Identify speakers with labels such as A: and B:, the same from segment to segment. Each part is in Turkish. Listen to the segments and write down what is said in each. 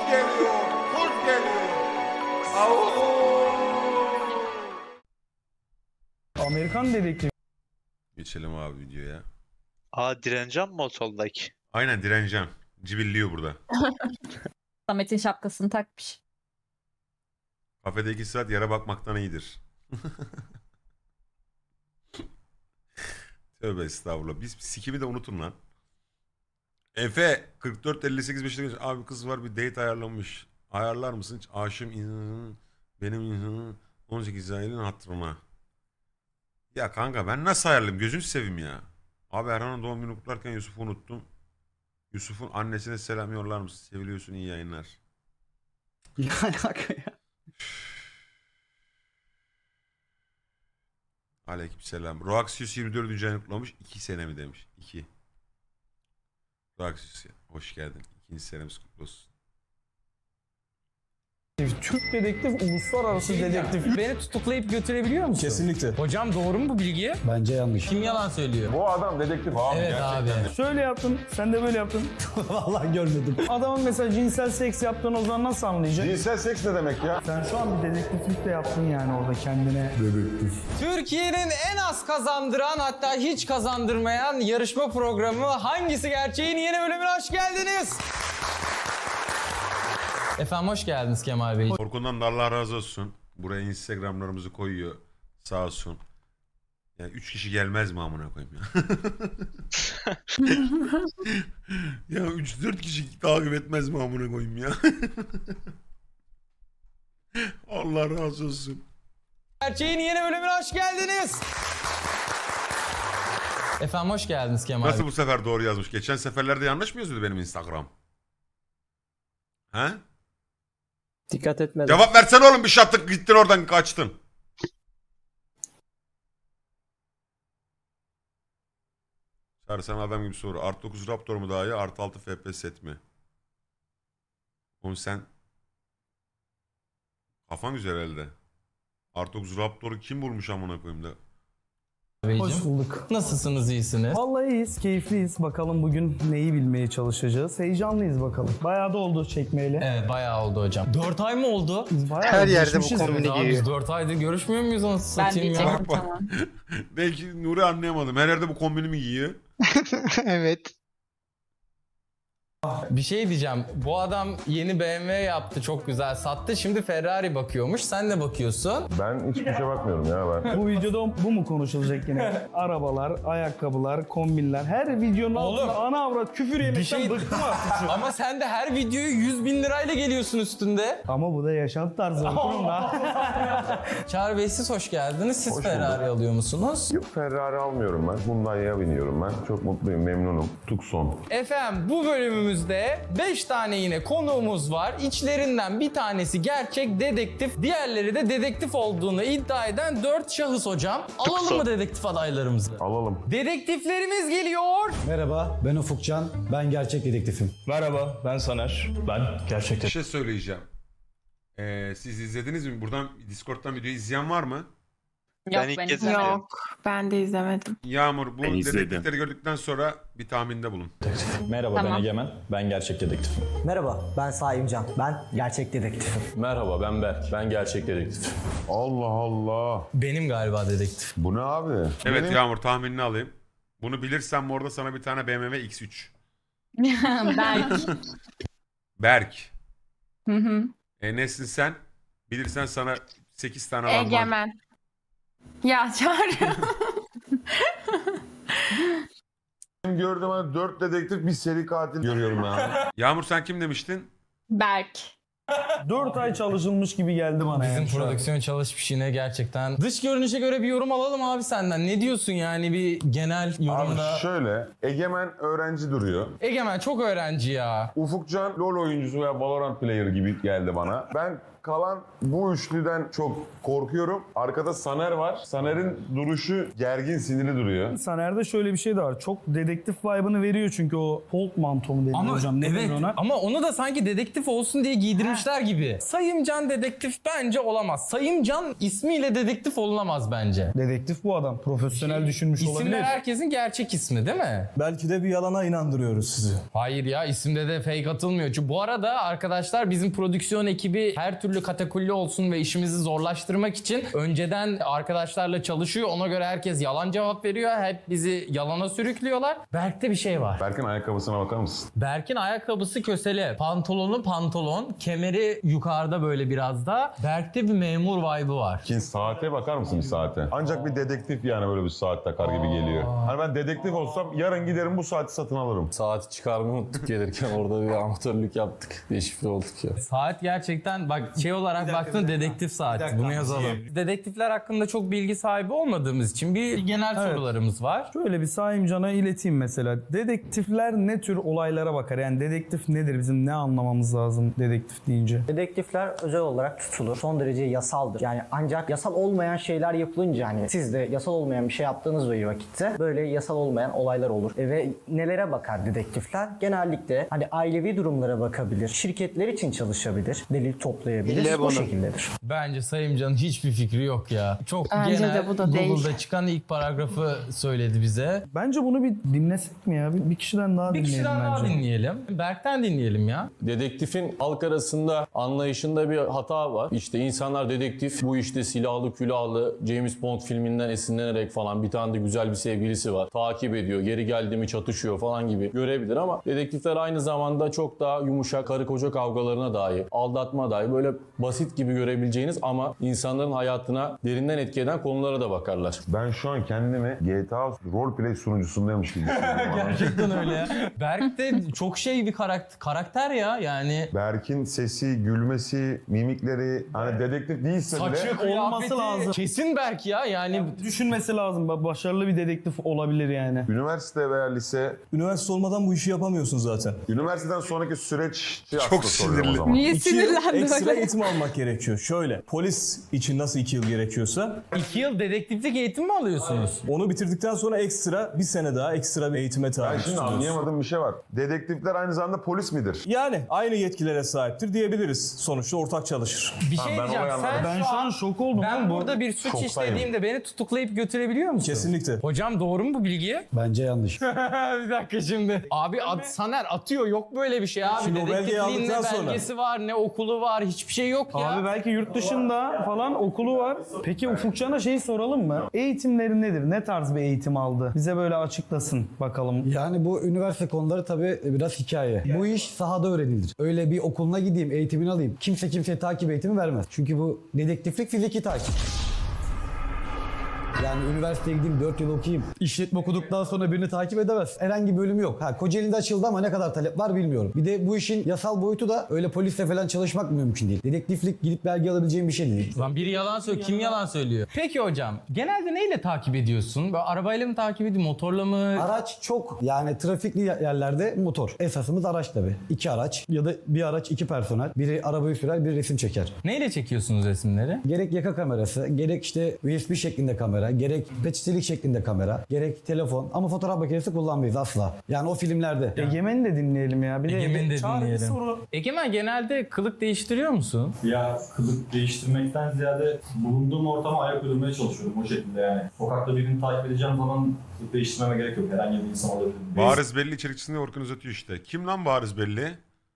A: geliyor, kurt geliyor. Au!
B: Amerikan dedektif.
A: Geçelim abi videoya.
C: Direncan mı o soldaki?
A: Aynen direneceğim. Cibilliyor burada.
D: Samet'in şapkasını takmış.
A: Kafede 2 saat yere bakmaktan iyidir. Tövbe estağfurullah. Biz sikimi de unutun lan. Efe 44-58 Beşiktaş. Abi kız var bir date ayarlamış. Ayarlar mısın? Hiç aşığım benim 18 ayının hatırına. Ya kanka ben nasıl ayarlayayım? Gözünü seveyim ya. Abi Erhan'ın doğum günü kutlarken Yusuf'u unuttum. Yusuf'un annesine selam yollar mısın? Seviliyorsun, iyi yayınlar.
B: Ne alaka ya?
A: Aleykümselam. Roaxius 24. ayını kutlamış. 2 sene mi demiş? 2. Roaxius hoş geldin. 2. senemiz kutlu olsun.
B: Türk dedektif, uluslararası dedektif.
E: Beni tutuklayıp götürebiliyor musun?
B: Kesinlikle.
E: Hocam doğru mu bu bilgi?
B: Bence yanlış.
E: Kim yalan söylüyor?
F: Bu adam dedektif abi.
E: Evet abi.
B: Şöyle yaptın, sen de böyle yaptın. Vallahi görmedim. Adamın mesela cinsel seks yaptığını o zaman nasıl anlayacak?
F: Cinsel seks ne demek ya?
B: Sen şu an bir dedektiflik de yaptın yani orada kendine. Dedektif.
E: Türkiye'nin en az kazandıran hatta hiç kazandırmayan yarışma programı Hangisi Gerçeğin yeni bölümüne hoş geldiniz. Efendim hoş geldiniz Kemal Bey.
A: Orkun'dan da Allah razı olsun. Buraya Instagram'larımızı koyuyor. Sağ olsun. Yani 3 kişi gelmez mi amına koyayım ya? Ya 3-4 kişi takip etmez mi amına koyayım ya? Allah razı olsun.
E: Gerçeğin yeni bölümüne hoş geldiniz. Efendim hoş geldiniz Kemal
A: Nasıl
E: Bey.
A: bu sefer doğru yazmış? Geçen seferlerde yanlış mı yazıyordu benim Instagram? He?
G: Dikkat etmedim.
A: Cevap versene oğlum, bir şattık gittin oradan kaçtın. Çağrı sana adam gibi soru. Art 9 Raptor mu daha iyi? Art 6 FP set mi? Oğlum sen kafan güzel herhalde. Art 9 Raptor'u kim bulmuş amına koyayım da?
B: Hoş bulduk.
E: Nasılsınız, iyisiniz?
B: Vallahi iyiyiz, keyifliyiz. Bakalım bugün neyi bilmeye çalışacağız. Heyecanlıyız bakalım. Bayağı da oldu çekmeyle.
E: Evet bayağı oldu hocam. 4 ay mı oldu?
B: Biz bayağı
C: Her yerde bu
B: özleşmişiz.
C: kombini
E: Abi
C: giyiyor.
E: biz 4 aydır görüşmüyor muyuz anasını
D: Ben
E: satayım ya?
D: diyecektim
A: Bak, bak.
D: tamam.
A: Belki Nuri anlayamadım. Her yerde bu kombini mi giyiyor?
C: Evet.
E: Bir şey diyeceğim. Bu adam yeni BMW yaptı, çok güzel sattı. Şimdi Ferrari bakıyormuş. Sen de bakıyorsun.
F: Ben hiçbir şey bakmıyorum ya ben.
B: Bu videoda bu mu konuşulacak yine? Arabalar, ayakkabılar, kombinler. Her videonun altında ana avrat küfür yemekten
E: şey-
B: bıktım artık şu.
E: Ama sen de her videoyu 100.000 lirayla geliyorsun üstünde.
B: Ama bu da yaşam tarzı. Okurum da.
E: Çağrı Bey siz hoş geldiniz. Siz
F: Hoş
E: Ferrari
F: bulduk.
E: alıyor musunuz?
F: Yok, Ferrari almıyorum ben. Hyundai'ye biniyorum ben. Çok mutluyum, memnunum. Tucson.
E: Efendim bu bölümümüzde 5 tane yine konuğumuz var. İçlerinden bir tanesi gerçek dedektif, diğerleri de dedektif olduğunu iddia eden 4 şahıs hocam. Alalım mı dedektif adaylarımızı?
F: Alalım.
E: Dedektiflerimiz geliyor.
H: Merhaba, ben Ufukcan. Ben gerçek dedektifim.
I: Merhaba, ben Saner. Ben gerçekten.
A: Bir şey söyleyeceğim. Siz izlediniz mi? Buradan Discord'dan videoyu izleyen var mı?
D: Yok
C: Ben ilk
D: ben
C: kez
D: izlemedim.
J: Yok, ben de izlemedim.
A: Yağmur bu
I: Ben izledim.
A: dedektifleri gördükten sonra bir tahminde bulun.
I: Merhaba,
D: Tamam.
I: ben Egemen. Ben gerçek dedektifim.
G: Merhaba, ben Saimcan. Ben gerçek dedektifim.
I: Merhaba, ben Berk. Ben gerçek dedektifim.
F: Allah Allah.
E: Benim galiba dedektif.
F: Bu ne abi?
A: Evet
F: Benim-
A: Yağmur, tahminini alayım. Bunu bilirsen orada sana bir tane BMW X3.
D: Belki.
A: Berk.
D: Hı hı.
A: Nesin sen? Bilirsen sana 8 tane var.
J: Egemen. Ya Çağrı.
F: Benim gördüğüm hani 4 dedektif bir seri katil görüyorum ya.
A: Yağmur sen kim demiştin?
D: Berk.
B: 4 ay çalışılmış gibi geldi bana.
E: Bizim
B: yani şu an.
E: prodüksiyon çalışmış yine gerçekten. Dış görünüşe göre bir yorum alalım abi senden. Ne diyorsun yani bir genel
F: Abi
E: yorumda?
F: şöyle, Egemen öğrenci duruyor.
E: Egemen çok öğrenci ya.
F: Ufukcan LoL oyuncusu veya Valorant player gibi geldi bana. Ben kalan bu üçlüden çok korkuyorum. Arkada Saner var. Saner'in duruşu gergin, sinirli duruyor.
B: Saner'de şöyle bir şey de var. Çok dedektif vibe'ını veriyor çünkü o Holt mantomu dedi hocam. Ne denir ona?
E: Ama onu da sanki dedektif olsun diye giydirmişler yapmışlar gibi. Sayımcan dedektif bence olamaz. Sayımcan ismiyle dedektif olunamaz bence.
B: Dedektif bu adam. Profesyonel düşünmüş olabilir.
E: İsimler herkesin gerçek ismi değil mi?
H: Belki de bir yalana inandırıyoruz sizi.
E: Hayır ya, isimde de fake atılmıyor. Çünkü bu arada arkadaşlar bizim prodüksiyon ekibi her türlü katakulli olsun ve işimizi zorlaştırmak için önceden arkadaşlarla çalışıyor. Ona göre herkes yalan cevap veriyor. Hep bizi yalana sürüklüyorlar. Berk'te bir şey var.
F: Berk'in ayakkabısına bakar mısın?
E: Berk'in ayakkabısı kösele. Pantolonu pantolon. Kemeri yukarıda böyle biraz da. Berk'te bir memur vibe'ı var.
F: Kin saate bakar mısın bir saate? Ancak bir dedektif yani böyle bir saat takar gibi geliyor. Hani ben dedektif olsam yarın giderim bu saati satın alırım.
I: Saati çıkarmayı unuttuk gelirken orada bir amatörlük yaptık. Deşifre olduk ya.
E: Saat gerçekten bak şey olarak baktın dedektif saati. Bunu yazalım. Dedektifler hakkında çok bilgi sahibi olmadığımız için bir genel sorularımız var.
B: Şöyle bir Saimcan'a ileteyim mesela. Dedektifler ne tür olaylara bakar? Yani dedektif nedir? Bizim ne anlamamız lazım dedektif deyince?
G: Dedektifler özel olarak tutulur. Son derece yasaldır. Yani ancak yasal olmayan şeyler yapılınca hani siz de yasal olmayan bir şey yaptığınız bir vakitte böyle yasal olmayan olaylar olur. Ve nelere bakar dedektifler? Genellikle hani ailevi durumlara bakabilir. Şirketler için çalışabilir. Delil toplayabilir. Bu şekildedir.
E: Bence Sayımcan'ın hiçbir fikri yok ya. Çok
J: Bence
E: genel
J: de bu da değil.
E: Google'da çıkan ilk paragrafı söyledi bize.
B: Bence bunu bir dinlesek mi ya? Bir kişiden daha
E: Bir
B: dinleyelim
E: kişiden daha
B: bence.
E: dinleyelim. Berk'ten dinleyelim ya.
I: Dedektifin halk arasında anlayışında bir hata var. İşte insanlar dedektif bu işte silahlı külahlı James Bond filminden esinlenerek falan bir tane de güzel bir sevgilisi var. Takip ediyor, geri geldi mi çatışıyor falan gibi görebilir ama dedektifler aynı zamanda çok daha yumuşak karı koca kavgalarına dair, aldatma dair böyle basit gibi görebileceğiniz ama insanların hayatına derinden etki eden konulara da bakarlar.
F: Ben şu an kendimi GTA roleplay sunucusundaymış gibi hissediyorum.
E: Gerçekten öyle ya. Berk de çok şey bir karakter ya yani.
F: Berk'in sesi, gülmesi, mimikleri hani dedektif değilse bile
E: Saçı,
B: olması
E: kıyafeti
B: lazım.
E: Kesin Berk ya yani.
B: Düşünmesi lazım. Başarılı bir dedektif olabilir yani.
F: üniversite veya lise,
H: Üniversite olmadan bu işi yapamıyorsun zaten.
F: üniversiteden sonraki süreç
A: Çok sinirli.
J: Niye
H: 2 yıl
J: sinirlendi
H: ekstra
J: öyle?
H: eğitim almak gerekiyor. Şöyle, polis için nasıl 2 yıl gerekiyorsa
E: 2 yıl dedektiflik eğitim mi alıyorsunuz?
H: onu bitirdikten sonra ekstra bir sene daha ekstra bir eğitime
F: Ben
H: tabi
F: şimdi
H: tutuyorsun.
F: anlayamadığım bir şey var. Dedektifler aynı zamanda polis midir?
H: Yani aynı yetkilere sahiptir diyebiliriz. Sonuçta ortak çalışır.
E: Bir şey
F: ben
E: diyeceğim.
F: olayı
E: Sen
B: Ben şu an şok oldum.
E: ben
B: oğlum bu.
E: burada bir suç
F: Şoktayım.
E: işlediğimde beni tutuklayıp götürebiliyor musun?
H: Kesinlikle.
E: Hocam doğru mu bu bilgi?
H: Bence yanlış.
E: Bir dakika şimdi. Abi Saner atıyor, yok böyle bir şey abi.
H: Şimdi o belgeyi
E: Dedektifliğin ne
H: aldıktan sonra-
E: belgesi var, ne okulu var, hiçbir şey yok ya.
B: Abi belki yurt dışında falan okulu var. Peki Ufukcan'a şeyi soralım mı? Eğitimleri nedir? Ne tarz bir eğitim aldı? Bize böyle açıklasın bakalım.
H: Yani bu üniversite konuları tabii biraz hikaye. Bu iş sahada öğrenilir. Öyle bir okuluna gideyim, eğitimini alayım. Kimse kimseye takip eğitimi vermez. Çünkü bu dedektiflik fiziki takip. Yani üniversiteye gideyim 4 yıl okuyayım. İşletme okuduktan sonra birini takip edemez. Herhangi bir bölümü yok. Kocaeli'de açıldı ama ne kadar talep var bilmiyorum. Bir de bu işin yasal boyutu da öyle polisle falan çalışmak mümkün değil. Dedektiflik gidip belge alabileceğim bir şey değil.
E: Lan biri yalan söylüyor. Kim yalan söylüyor? Peki hocam, genelde neyle takip ediyorsun? Böyle arabayla mı takip ediyorsun, motorla mı?
H: Araç çok. Yani trafikli yerlerde motor. Esasımız araç tabii. 2 araç ya da bir araç 2 personel. Biri arabayı sürer, biri resim çeker.
E: Neyle çekiyorsunuz resimleri?
H: Gerek yaka kamerası, gerek işte USB şeklinde kamera, gerek peçetelik şeklinde kamera, gerek telefon ama fotoğraf makinesi kullanmayız asla. Yani o filmlerde.
B: Egemen'i de dinleyelim ya. Bir
E: Egemen'i de
B: Çağrı bir
E: dinleyelim.
B: soru.
E: Egemen genelde kılık değiştiriyor musun?
K: Ya kılık değiştirmekten ziyade bulunduğum ortama ayak uydurmaya çalışıyorum o şekilde yani. Sokakta birini takip edeceğim zaman kılık değiştirmeme gerek yok. Herhangi bir insan olabilir.
A: Bariz belli içerikçisinde Orkun uzatıyor işte. Kim lan bariz belli?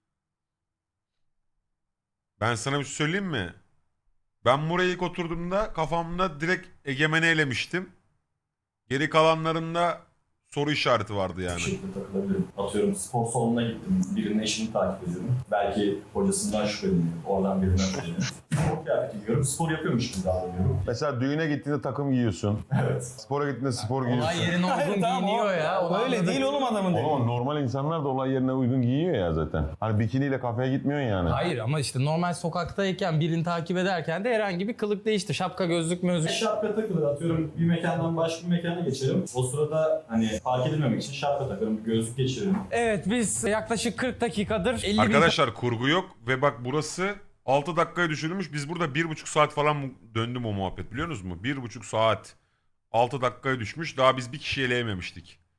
A: Ben sana bir şey söyleyeyim mi? Ben buraya ilk oturduğumda kafamda direkt Egemen'i elemiştim. Geri kalanlarında soru işareti vardı
K: Bu
A: yani.
K: şekilde takılabilirim. Atıyorum spor salonuna gittim. Birinin eşini takip ediyorum. Belki hocasından şüpheleniyor. Oradan birinden şüpheleniyor. Spor kıyafeti giyiyorum. Spor yapıyormuş gibi davranıyorum.
F: Mesela düğüne gittiğinde takım giyiyorsun.
K: Evet.
F: Spora gittiğinde spor giyiyorsun.
E: Olay yerine uygun giyiniyor ya. Onu
B: Öyle
E: anladım.
B: değil oğlum adamın değil.
F: Ama normal insanlar da olay yerine uygun giyiyor ya zaten. Hani bikiniyle kafeye gitmiyorsun yani.
E: Hayır ama işte normal sokaktayken birini takip ederken de herhangi bir kılık değişti. Şapka, gözlük, mözlük.
K: Şapka takılır. Atıyorum bir mekandan başka bir mekana geçerim. O sırada hani fark edilmemek için şapka takarım. Bir gözlük geçiririm.
E: Evet biz yaklaşık 40 dakikadır 50
A: Arkadaşlar kurgu yok ve bak burası 6 dakikaya düşürülmüş. Biz burada 1,5 saat falan döndüm o muhabbet biliyor musunuz mu? 1,5 saat 6 dakikaya düşmüş. Daha biz bir kişi eleyememiştik.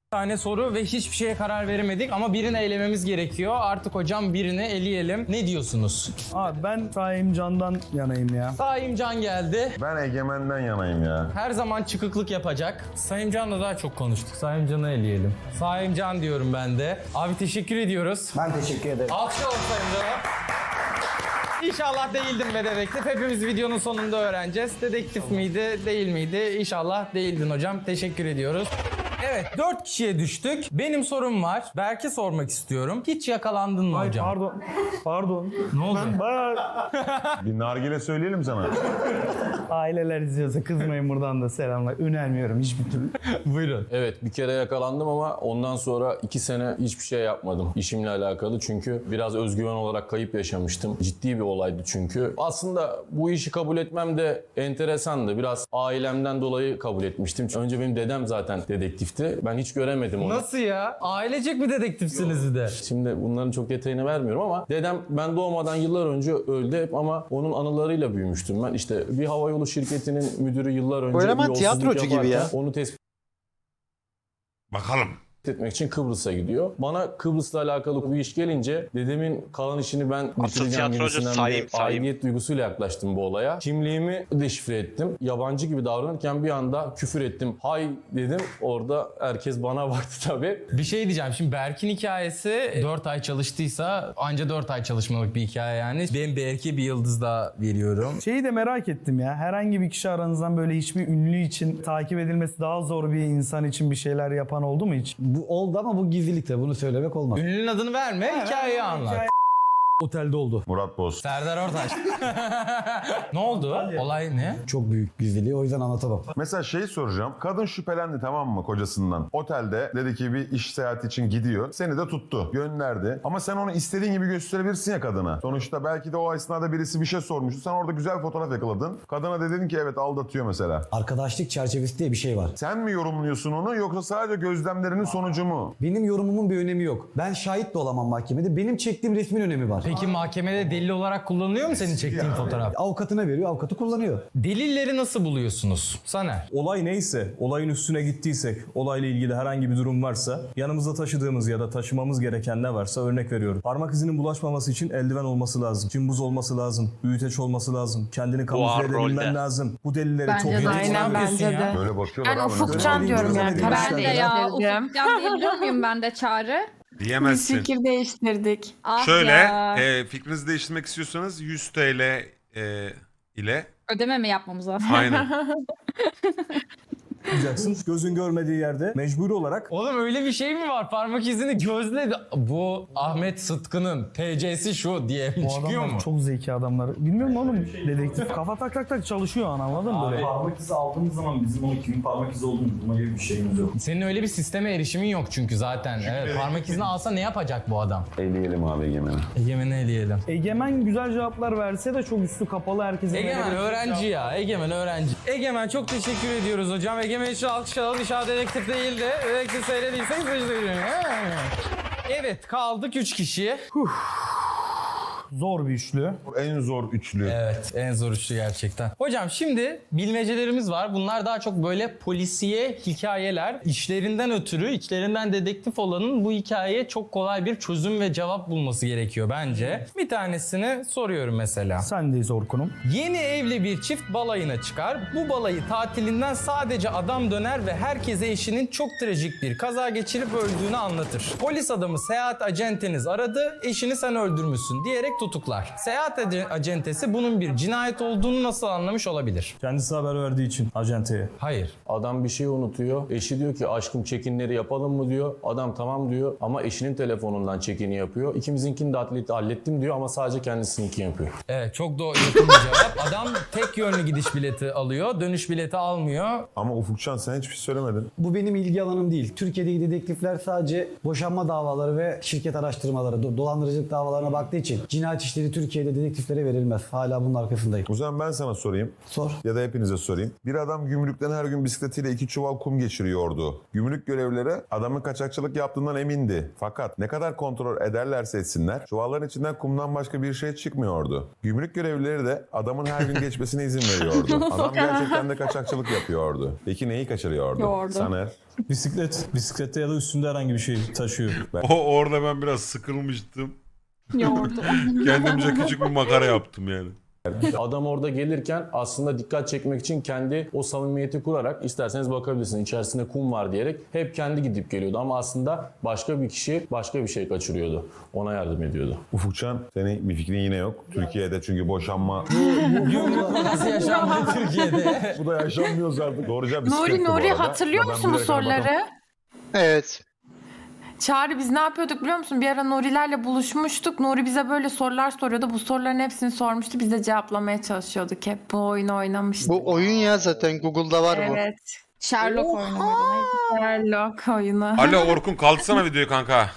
E: tane soru ve hiçbir şeye karar veremedik ama birini elememiz gerekiyor. Artık hocam birini eleyelim. Ne diyorsunuz?
B: Abi ben Saim Can'dan yanayım ya.
E: Saim Can geldi.
F: Ben Egemen'den yanayım ya.
E: Her zaman çıkıklık yapacak. Saim Can'la daha çok konuştuk. Saim Can'ı eleyelim. Saim Can diyorum ben de. Abi teşekkür ediyoruz.
G: Ben teşekkür ederim.
E: Alkışlayalım Saim Can'a. İnşallah değildim be dedektif. Hepimiz videonun sonunda öğreneceğiz. Dedektif miydi, değil miydi? İnşallah değildin hocam. Teşekkür ediyoruz. Evet, 4 kişiye düştük. Benim sorum var. Berk'e sormak istiyorum. Hiç yakalandın mı hocam?
B: Pardon.
E: Ne oldu?
B: Ben bayağı...
F: Bir nargile söyleyelim sana.
B: Aileler izliyorsa kızmayın, buradan da selamlar. Önermiyorum hiçbir türlü.
E: Buyurun.
I: Evet, bir kere yakalandım ama ondan sonra 2 sene hiçbir şey yapmadım işimle alakalı. Çünkü biraz özgüven olarak kayıp yaşamıştım. Ciddi bir olaydı çünkü. Aslında bu işi kabul etmem de enteresandı. Biraz ailemden dolayı kabul etmiştim. Önce benim dedem zaten dedektifti. Ben hiç göremedim onu.
E: Nasıl ya? Ailecek mi dedektifsiniz bir de?
I: Şimdi bunların çok detayını vermiyorum ama dedem ben doğmadan yıllar önce öldü hep ama onun anılarıyla büyümüştüm ben. İşte bir havayolu şirketinin müdürü yıllar önce
C: Bu eleman
I: bir yolsuzluk
C: tiyatrocu gibi ya.
I: yaparken onu tespit
A: Bakalım.
I: etmek için Kıbrıs'a gidiyor. Bana Kıbrıs'la alakalı bu iş gelince dedemin kalan işini ben bitireceğim
C: tiyatrocu
I: gibisinden
C: Saim,
I: bir
C: Saim.
I: aidiyet duygusuyla yaklaştım bu olaya. Kimliğimi deşifre ettim. Yabancı gibi davranırken bir anda küfür ettim. Hay dedim. Orada herkes bana baktı tabii.
E: Bir şey diyeceğim. Şimdi Berk'in hikayesi 4 ay çalıştıysa anca 4 ay çalışmalık bir hikaye yani. Ben Berk'e bir yıldız daha veriyorum.
B: Şeyi de merak ettim ya. Herhangi bir kişi aranızdan böyle hiçbir ünlü için takip edilmesi daha zor bir insan için bir şeyler yapan oldu mu hiç?
H: Bu oldu ama bu gizlilikte, bunu söylemek olmaz.
E: Ünlünün adını verme, hikayeyi anlat.
H: Otelde oldu.
F: Murat Boz.
E: Serdar Ortaç. Ne oldu? Olay ne?
H: Çok büyük gizliliği, o yüzden anlatamam.
F: Mesela şey soracağım. Kadın şüphelendi, tamam mı, kocasından. Otelde dedi ki bir iş seyahati için gidiyor. Seni de tuttu. Gönderdi. Ama sen onu istediğin gibi gösterebilirsin ya kadına. Sonuçta belki de o esnada birisi bir şey sormuştu. Sen orada güzel fotoğraf yakaladın. Kadına dedin ki evet aldatıyor mesela.
H: Arkadaşlık çerçevesi diye bir şey var.
F: Sen mi yorumluyorsun onu yoksa sadece gözlemlerinin sonucu mu?
H: Benim yorumumun bir önemi yok. Ben şahit de olamam mahkemede. Benim çektiğim resmin önemi var.
E: Peki mahkemede delil olarak kullanılıyor mu senin çektiğin fotoğraf?
H: Avukatına veriyor, avukatı kullanıyor.
E: Delilleri nasıl buluyorsunuz? Saner.
K: Olay neyse, olayın üstüne gittiysek, olayla ilgili herhangi bir durum varsa, yanımızda taşıdığımız ya da taşımamız gereken ne varsa örnek veriyorum. Parmak izinin bulaşmaması için eldiven olması lazım, cımbız olması lazım, büyüteç olması lazım, kendini kamufle edebilmen lazım. Bu delilleri
J: Bence
K: çok
J: de
K: net
J: aynen, bence de.
F: Böyle bakıyorlar
J: Yani
F: abi.
J: Ufukcan diyorum yani.
D: Ben de ya.
J: Değiştirdim.
D: Ufukcan diyebiliyor muyum ben de Çağrı?
A: Diyemezsin.
J: Fikir değiştirdik.
D: Ah
A: Şöyle
D: ya.
A: fikrinizi değiştirmek istiyorsanız 100 TL ile
D: Ödeme mi yapmamız lazım?
A: aynen.
K: yapacaksın. Gözün görmediği yerde mecburi olarak
E: Oğlum öyle bir şey mi var? Parmak izini gözle... Bu Ahmet Sıtkı'nın TC'si şu diye
B: Bu
E: çıkıyor
B: adamlar
E: mu?
B: çok zeki adamlar. Bilmiyorum oğlum, dedektif. Kafa tak tak tak çalışıyor anladın mı böyle?
K: parmak izi aldığımız zaman bizim onun kimin parmak izi olduğunu bulma gibi bir şeyimiz yok.
E: Senin öyle bir sisteme erişimin yok çünkü zaten. Evet, parmak izini alsa ne yapacak bu adam?
F: Eleyelim abi Egemen'i.
E: Egemen'i eleyelim.
B: Egemen güzel cevaplar verse de çok üstü kapalı, herkese.
E: Egemen öğrenci ya. Egemen öğrenci. Egemen çok teşekkür ediyoruz hocam. Egemen için alkışlayalım. İnşallah dedektif değildi. Dedektif seyrediyseniz teşekkür ederim. Evet, kaldık 3 kişi.
B: Zor bir üçlü.
F: En zor üçlü.
E: Evet, en zor üçlü gerçekten. Hocam şimdi bilmecelerimiz var. Bunlar daha çok böyle polisiye hikayeler. İşlerinden ötürü, içlerinden dedektif olanın bu hikayeye çok kolay bir çözüm ve cevap bulması gerekiyor bence. Bir tanesini soruyorum mesela.
B: Sendeyiz Orkun'um.
E: Yeni evli bir çift balayına çıkar. Bu balayı tatilinden sadece adam döner ve herkese eşinin çok trajik bir kaza geçirip öldüğünü anlatır. Polis adamı seyahat acenteniz aradı, eşini sen öldürmüşsün diyerek tutuklar. Seyahat acentesi bunun bir cinayet olduğunu nasıl anlamış olabilir?
K: Kendisi haber verdiği için acenteye.
E: Hayır.
I: Adam bir şey unutuyor. Eşi diyor ki aşkım check-in'leri yapalım mı diyor. Adam tamam diyor ama eşinin telefonundan check-in'i yapıyor. İkimizinkini de hallettim diyor ama sadece kendisininki yapıyor.
E: Evet, çok da yakın bir cevap. Adam tek yönlü gidiş bileti alıyor, dönüş bileti almıyor.
F: Ama Ufukcan sen hiçbir şey söylemedin.
H: Bu benim ilgi alanım değil. Türkiye'deki dedektifler sadece boşanma davaları ve şirket araştırmaları, dolandırıcılık davalarına baktığı için cinayet cinayet işleri Türkiye'de dedektiflere verilmez. Hala bunun arkasındayım.
F: O zaman ben sana sorayım.
H: Sor.
F: Ya da hepinize sorayım. Bir adam gümrükten her gün bisikletiyle 2 çuval kum geçiriyordu. Gümrük görevlileri adamın kaçakçılık yaptığından emindi. Fakat ne kadar kontrol ederlerse etsinler çuvalların içinden kumdan başka bir şey çıkmıyordu. Gümrük görevlileri de adamın her gün geçmesine izin veriyordu. Adam gerçekten de kaçakçılık yapıyordu. Peki neyi kaçırıyordu?
D: Yoğurdu.
F: Saner.
K: Bisiklette ya da üstünde herhangi bir şey taşıyor.
A: Orada ben biraz sıkılmıştım.
D: Yoğurdu.
A: Kendimce küçük bir makara yaptım yani.
I: Adam orada gelirken aslında dikkat çekmek için kendi o samimiyeti kurarak isterseniz bakabilirsiniz. İçerisinde kum var diyerek hep kendi gidip geliyordu ama aslında başka bir kişi başka bir şey kaçırıyordu. Ona yardım ediyordu.
F: Ufukcan senin bir fikrin yine yok. Türkiye'de çünkü boşanma...
E: Bu nasıl yaşandı Türkiye'de?
F: Bu da yaşanmıyor zaten. Doğruca bisikletti bu
J: Nuri
F: arada.
J: hatırlıyor
F: Ben
J: musun bu
F: bilerek bakalım.
J: soruları?
C: Evet.
J: Çağrı biz ne yapıyorduk biliyor musun? Bir ara Nuri'lerle buluşmuştuk. Nuri bize böyle sorular soruyordu. Bu soruların hepsini sormuştu. Biz de cevaplamaya çalışıyorduk hep. Bu oyunu oynamıştık.
C: Bu oyun ya zaten Google'da var bu.
J: Evet.
D: Sherlock oyunu muydu?
J: Sherlock oyunu.
A: Alo Orkun kaldırsana videoyu kanka.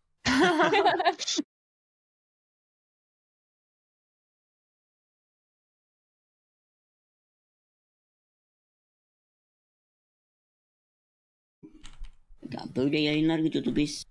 L: Ya böyle yayınlar gidiyordu biz.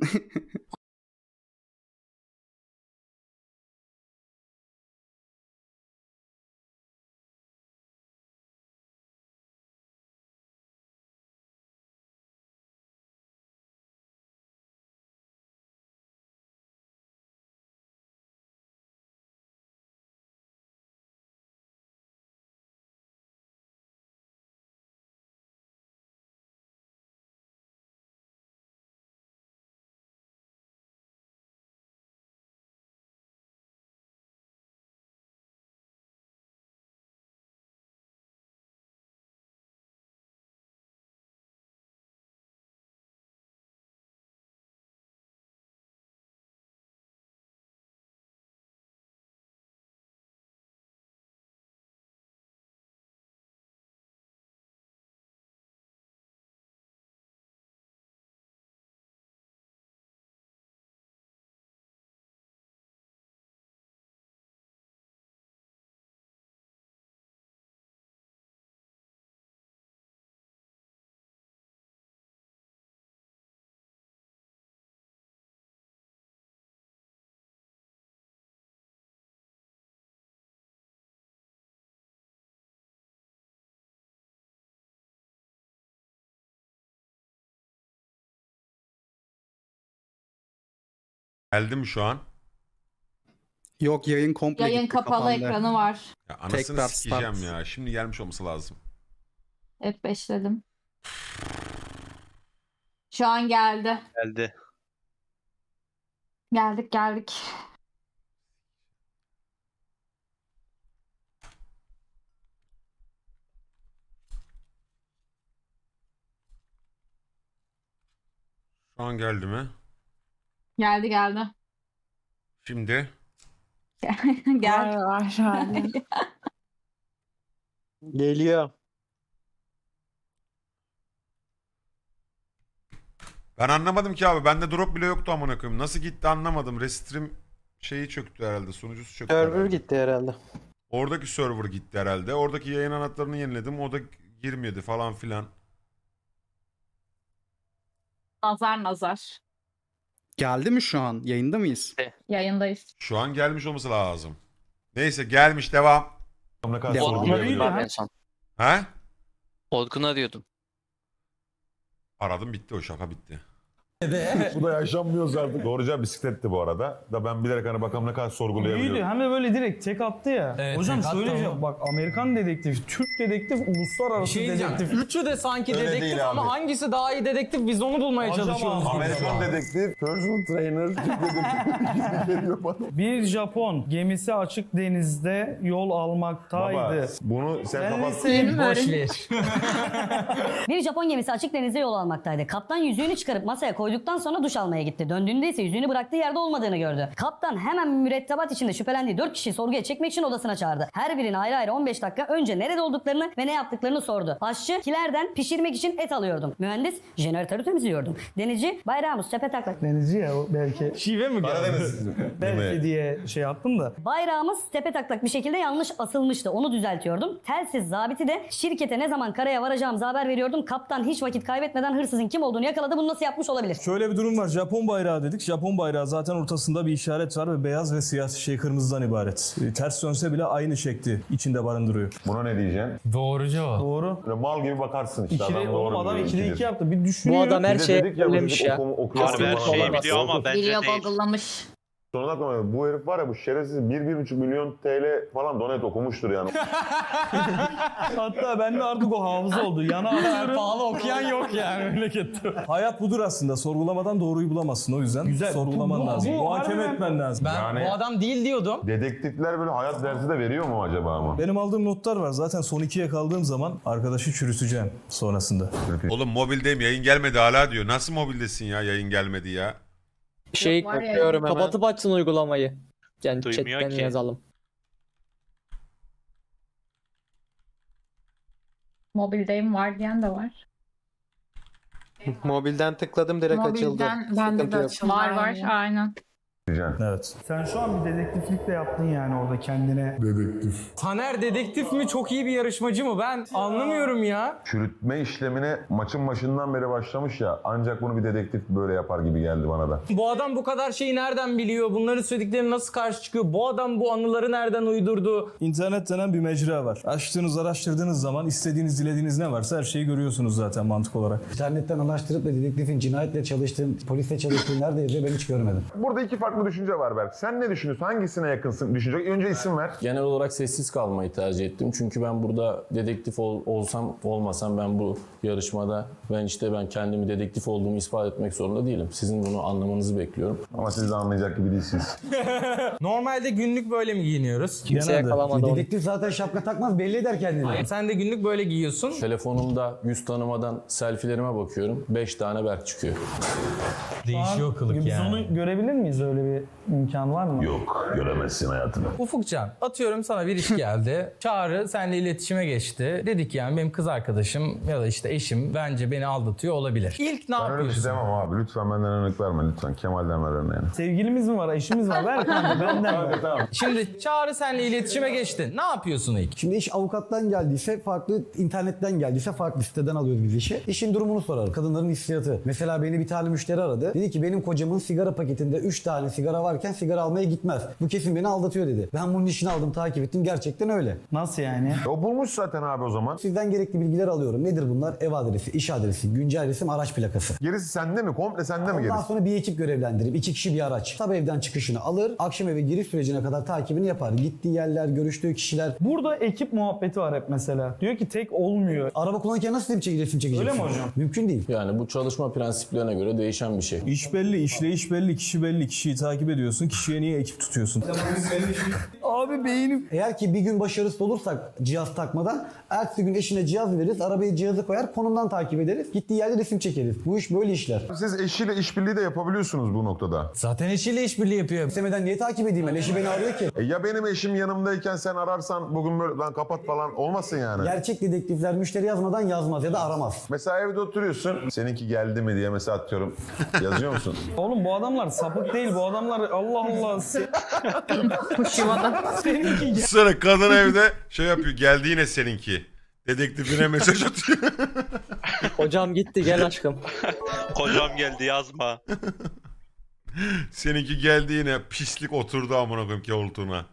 A: Geldi mi şu an?
M: Yok yayın komple
D: Yayın
M: gitti,
D: kapalı
M: kapandı.
D: ekranı var.
A: Ya anasını
M: Tekrar
A: sikeceğim
M: start.
A: ya. Şimdi gelmiş olması lazım.
D: F5'ledim. Şu an geldi.
C: Geldi.
D: Geldik.
A: Şu an geldi mi?
D: Geldi.
A: Şimdi.
D: Gel.
J: Var.
C: Geliyor.
A: Ben anlamadım ki abi. Bende drop bile yoktu amına koyayım. Nasıl gitti anlamadım. Restream şeyi çöktü herhalde. Sunucusu çöktü
C: Server
A: herhalde.
C: gitti herhalde.
A: Oradaki server gitti herhalde. Oradaki yayın anahtarını yeniledim. O da girmedi falan filan.
D: Nazar.
M: Geldi mi şu an? Yayında mıyız?
D: Yayındayız.
A: Şu an gelmiş olması lazım. Neyse gelmiş devam.
F: Ne kadar
M: Devam.
F: sorgulayabiliyorum.
C: En son.
A: He?
C: Olgun arıyordum.
A: Aradım bitti o şaka bitti.
F: Bu da yaşanmıyor zaten. Doğruca bisikletti bu arada. Da ben bilerek hani bakalım ne kadar
B: İyiydi.
F: sorgulayabiliyorum.
B: Hem de böyle direkt tek attı ya.
E: Evet,
B: Hocam
E: tek attı
B: söyleyeceğim.
E: ama.
B: Bak Amerikan dedektif, Türk dedektif, uluslararası dedektif.
E: Üçü de sanki
F: Öyle
E: dedektif
F: değil
E: ama
F: abi.
E: hangisi daha iyi dedektif biz onu bulmaya
B: Acaba
E: çalışıyoruz.
F: Amerikan dedektif, personal trainer, dedektif geliyor bana.
B: Bir Japon gemisi açık denizde yol almaktaydı.
F: Baba bunu sen kapat.
E: Boş ver.
L: Bir Japon gemisi açık denizde yol almaktaydı. Kaptan yüzüğünü çıkarıp masaya koydu.
N: koyduktan sonra duş almaya gitti. Döndüğünde ise yüzüğünü bıraktığı yerde olmadığını gördü. Kaptan hemen mürettebat içinde şüphelendiği 4 kişiyi sorguya çekmek için odasına çağırdı. Her birine ayrı ayrı 15 dakika önce nerede olduklarını ve ne yaptıklarını sordu. Aşçı kilerden pişirmek için et alıyordum. Mühendis jeneratörü temizliyordum. Denizci bayrağımız tepe taklak.
B: Denizci ya o belki.
E: Şive mi geldi?
B: Belki diye şey yaptım da.
N: Bayrağımız tepe taklak bir şekilde yanlış asılmıştı. Onu düzeltiyordum. Telsiz zabiti de şirkete ne zaman karaya varacağımızı haber veriyordum. Kaptan hiç vakit kaybetmeden hırsızın kim olduğunu yakaladı. Bunu nasıl yapmış olabilir?
K: Şöyle bir durum var. Japon bayrağı dedik. Japon bayrağı zaten ortasında bir işaret var ve beyaz ve siyah kırmızıdan ibaret. Ters dönse bile aynı şekli içinde barındırıyor.
F: Buna ne diyeceksin?
E: Doğru cevap.
B: Doğru.
F: Böyle mal gibi bakarsın işte.
B: İkili,
F: Adam
B: adam
F: diyor,
B: 2'de 2
F: ikidir.
B: yaptı. Bir düşünüyor.
C: Bu adam her
F: Bir de
C: şeyi
F: dedik ya, bu
C: söylemiş
F: dedik
C: ya.
F: okuyorsun
O: Harbi her
F: falan.
O: şeyi biliyor ama bence
D: Biliyor,
O: değil.
D: google'lamış.
F: Sonra da bu herif var ya, bu şerefsiz 1-1,5 milyon TL falan donet okumuştur yani.
B: Hatta bende artık o hafıza oldu. Yana atıyorum.
E: Pahalı okuyan yok yani memlekette.
K: Hayat budur aslında. Sorgulamadan doğruyu bulamazsın. O yüzden
B: Güzel.
K: sorgulaman
B: Bu-
K: lazım.
B: bu
K: Muhakeme
B: harbiden-
K: etmen lazım.
E: Ben
F: Yani-
E: bu adam değil diyordum.
F: Dedektifler böyle hayat dersi de veriyor mu acaba ama?
K: Benim aldığım notlar var. Zaten son 2'ye kaldığım zaman arkadaşı çürüteceğim sonrasında.
A: Oğlum mobildeyim, yayın gelmedi hala diyor. Nasıl mobildesin ya, yayın gelmedi ya?
C: Şey
D: Var ya,
C: kapıyorum hemen. Kapatıp açsın uygulamayı. Yani
O: Duymuyor
C: chatten
O: ki.
C: yazalım.
D: Mobildeyim var diyen de var.
C: Mobilden tıkladım direkt açıldı.
J: Mobilden bende
C: Sıkıntı
J: de
C: yok.
J: açıldı.
D: Var var
J: aynı.
D: aynen.
K: Evet.
B: Sen şu an bir dedektiflik de yaptın yani orada kendine.
E: Taner dedektif mi çok iyi bir yarışmacı mı? Ben anlamıyorum ya.
F: Çürütme işlemine maçın başından beri başlamış ya, ancak bunu bir dedektif böyle yapar gibi geldi bana da.
E: Bu adam bu kadar şeyi nereden biliyor? Bunların söylediklerine nasıl karşı çıkıyor? Bu adam bu anıları nereden uydurdu?
K: İnternet denen bir mecra var. Açtığınız, araştırdığınız zaman istediğiniz, dilediğiniz ne varsa her şeyi görüyorsunuz zaten mantık olarak.
H: İnternetten araştırıp da dedektifin cinayetle çalıştığın, polisle çalıştığın nerede yazıyor ben hiç görmedim.
F: Burada iki farklı düşünce var Berk. Sen ne düşünüyorsun? Hangisine yakınsın düşünecek? Önce isim ver.
I: Genel olarak sessiz kalmayı tercih ettim. Çünkü ben burada dedektif olsam olmasam ben bu yarışmada ben kendimi dedektif olduğumu ispat etmek zorunda değilim. Sizin bunu anlamanızı bekliyorum.
F: Ama siz de anlayacak gibi değilsiniz.
E: Normalde günlük böyle mi giyiniyoruz?
C: Kimse yakalamadı onu.
H: Dedektif zaten şapka takmaz, belli eder kendini.
E: Sen de günlük böyle giyiyorsun.
I: Telefonumda yüz tanımadan selfie'lerime bakıyorum. 5 tane Berk çıkıyor.
E: Değişiyor kılık
B: Biz
E: yani.
B: onu görebilir miyiz? Öyle bir imkan var mı?
F: Yok, göremezsin hayatını.
E: Ufukcan, atıyorum sana bir iş geldi. Çağrı seninle iletişime geçti. Dedik yani benim kız arkadaşım ya da işte eşim bence beni aldatıyor olabilir. İlk ne
F: Ben öyle bir şey
E: yapıyorsun?
F: demem abi. Lütfen benden örnek verme lütfen. Kemal'den ver örneğini.
B: Sevgilimiz mi var? Eşimiz var? Ver kanka benden ver.
E: Şimdi Çağrı seninle iletişime geçti. Ne yapıyorsun ilk?
H: Şimdi iş avukattan geldiyse farklı, internetten geldiyse farklı siteden alıyoruz biz işi. İşin durumunu sorarım. Kadınların hissiyatı. Mesela beni bir tane müşteri aradı. Dedi ki benim kocamın sigara paketinde 3 tane sigara varken sigara almaya gitmez. Bu kesin beni aldatıyor dedi. Ben bunun işini aldım, takip ettim. Gerçekten öyle.
B: Nasıl yani?
F: O bulmuş zaten abi o zaman.
H: Sizden gerekli bilgiler alıyorum. Nedir bunlar? Ev adresi, iş adresi, güncel resim, araç plakası.
F: Gerisi sende mi? Komple sende mi
H: Ondan
F: gerisi?
H: sonra bir ekip görevlendirip 2 kişi bir araç. Sabah evden çıkışını alır, akşam eve giriş sürecine kadar takibini yapar. Gittiği yerler, görüştüğü kişiler.
B: Burada ekip muhabbeti var hep mesela. Diyor ki tek olmuyor.
H: Araba kullanırken nasıl bir resim çekeceksin?
B: Öyle mi hocam?
H: Mümkün değil.
I: Yani bu çalışma prensiplerine göre değişen bir şey.
K: İş belli, işleyiş belli, kişi belli. Kişiyi takip ediyorsun. Kişiye niye ekip tutuyorsun?
B: Abi beynim.
H: Eğer ki bir gün başarısız olursak cihaz takmadan, ertesi gün eşine cihaz veririz, arabaya cihazı koyar, konumdan takip ederiz. Gittiği yerde resim çekeriz. Bu iş böyle işler.
F: Siz eşiyle işbirliği de yapabiliyorsunuz bu noktada.
E: Zaten eşiyle işbirliği yapıyor.
H: İstemeden niye takip edeyim ben? Eşi beni arıyor ki.
F: Ya benim eşim yanımdayken sen ararsan bugün böyle lan kapat falan olmasın yani.
H: Gerçek dedektifler müşteri yazmadan yazmaz ya da aramaz.
F: Mesela evde oturuyorsun. Seninki geldi mi diye mesela atıyorum. Yazıyor musun?
B: Oğlum bu adamlar sapık değil. Bu adamlar Allah Allah.
D: Kuşyuvada.
B: Seninki
A: Sonra kadın evde şey yapıyor, geldi yine seninki. Dedektifine mesaj atıyor.
C: Hocam gitti gel aşkım.
O: Kocam geldi yazma.
A: Seninki geldi yine, pislik oturdu amına koyayım koltuğuna.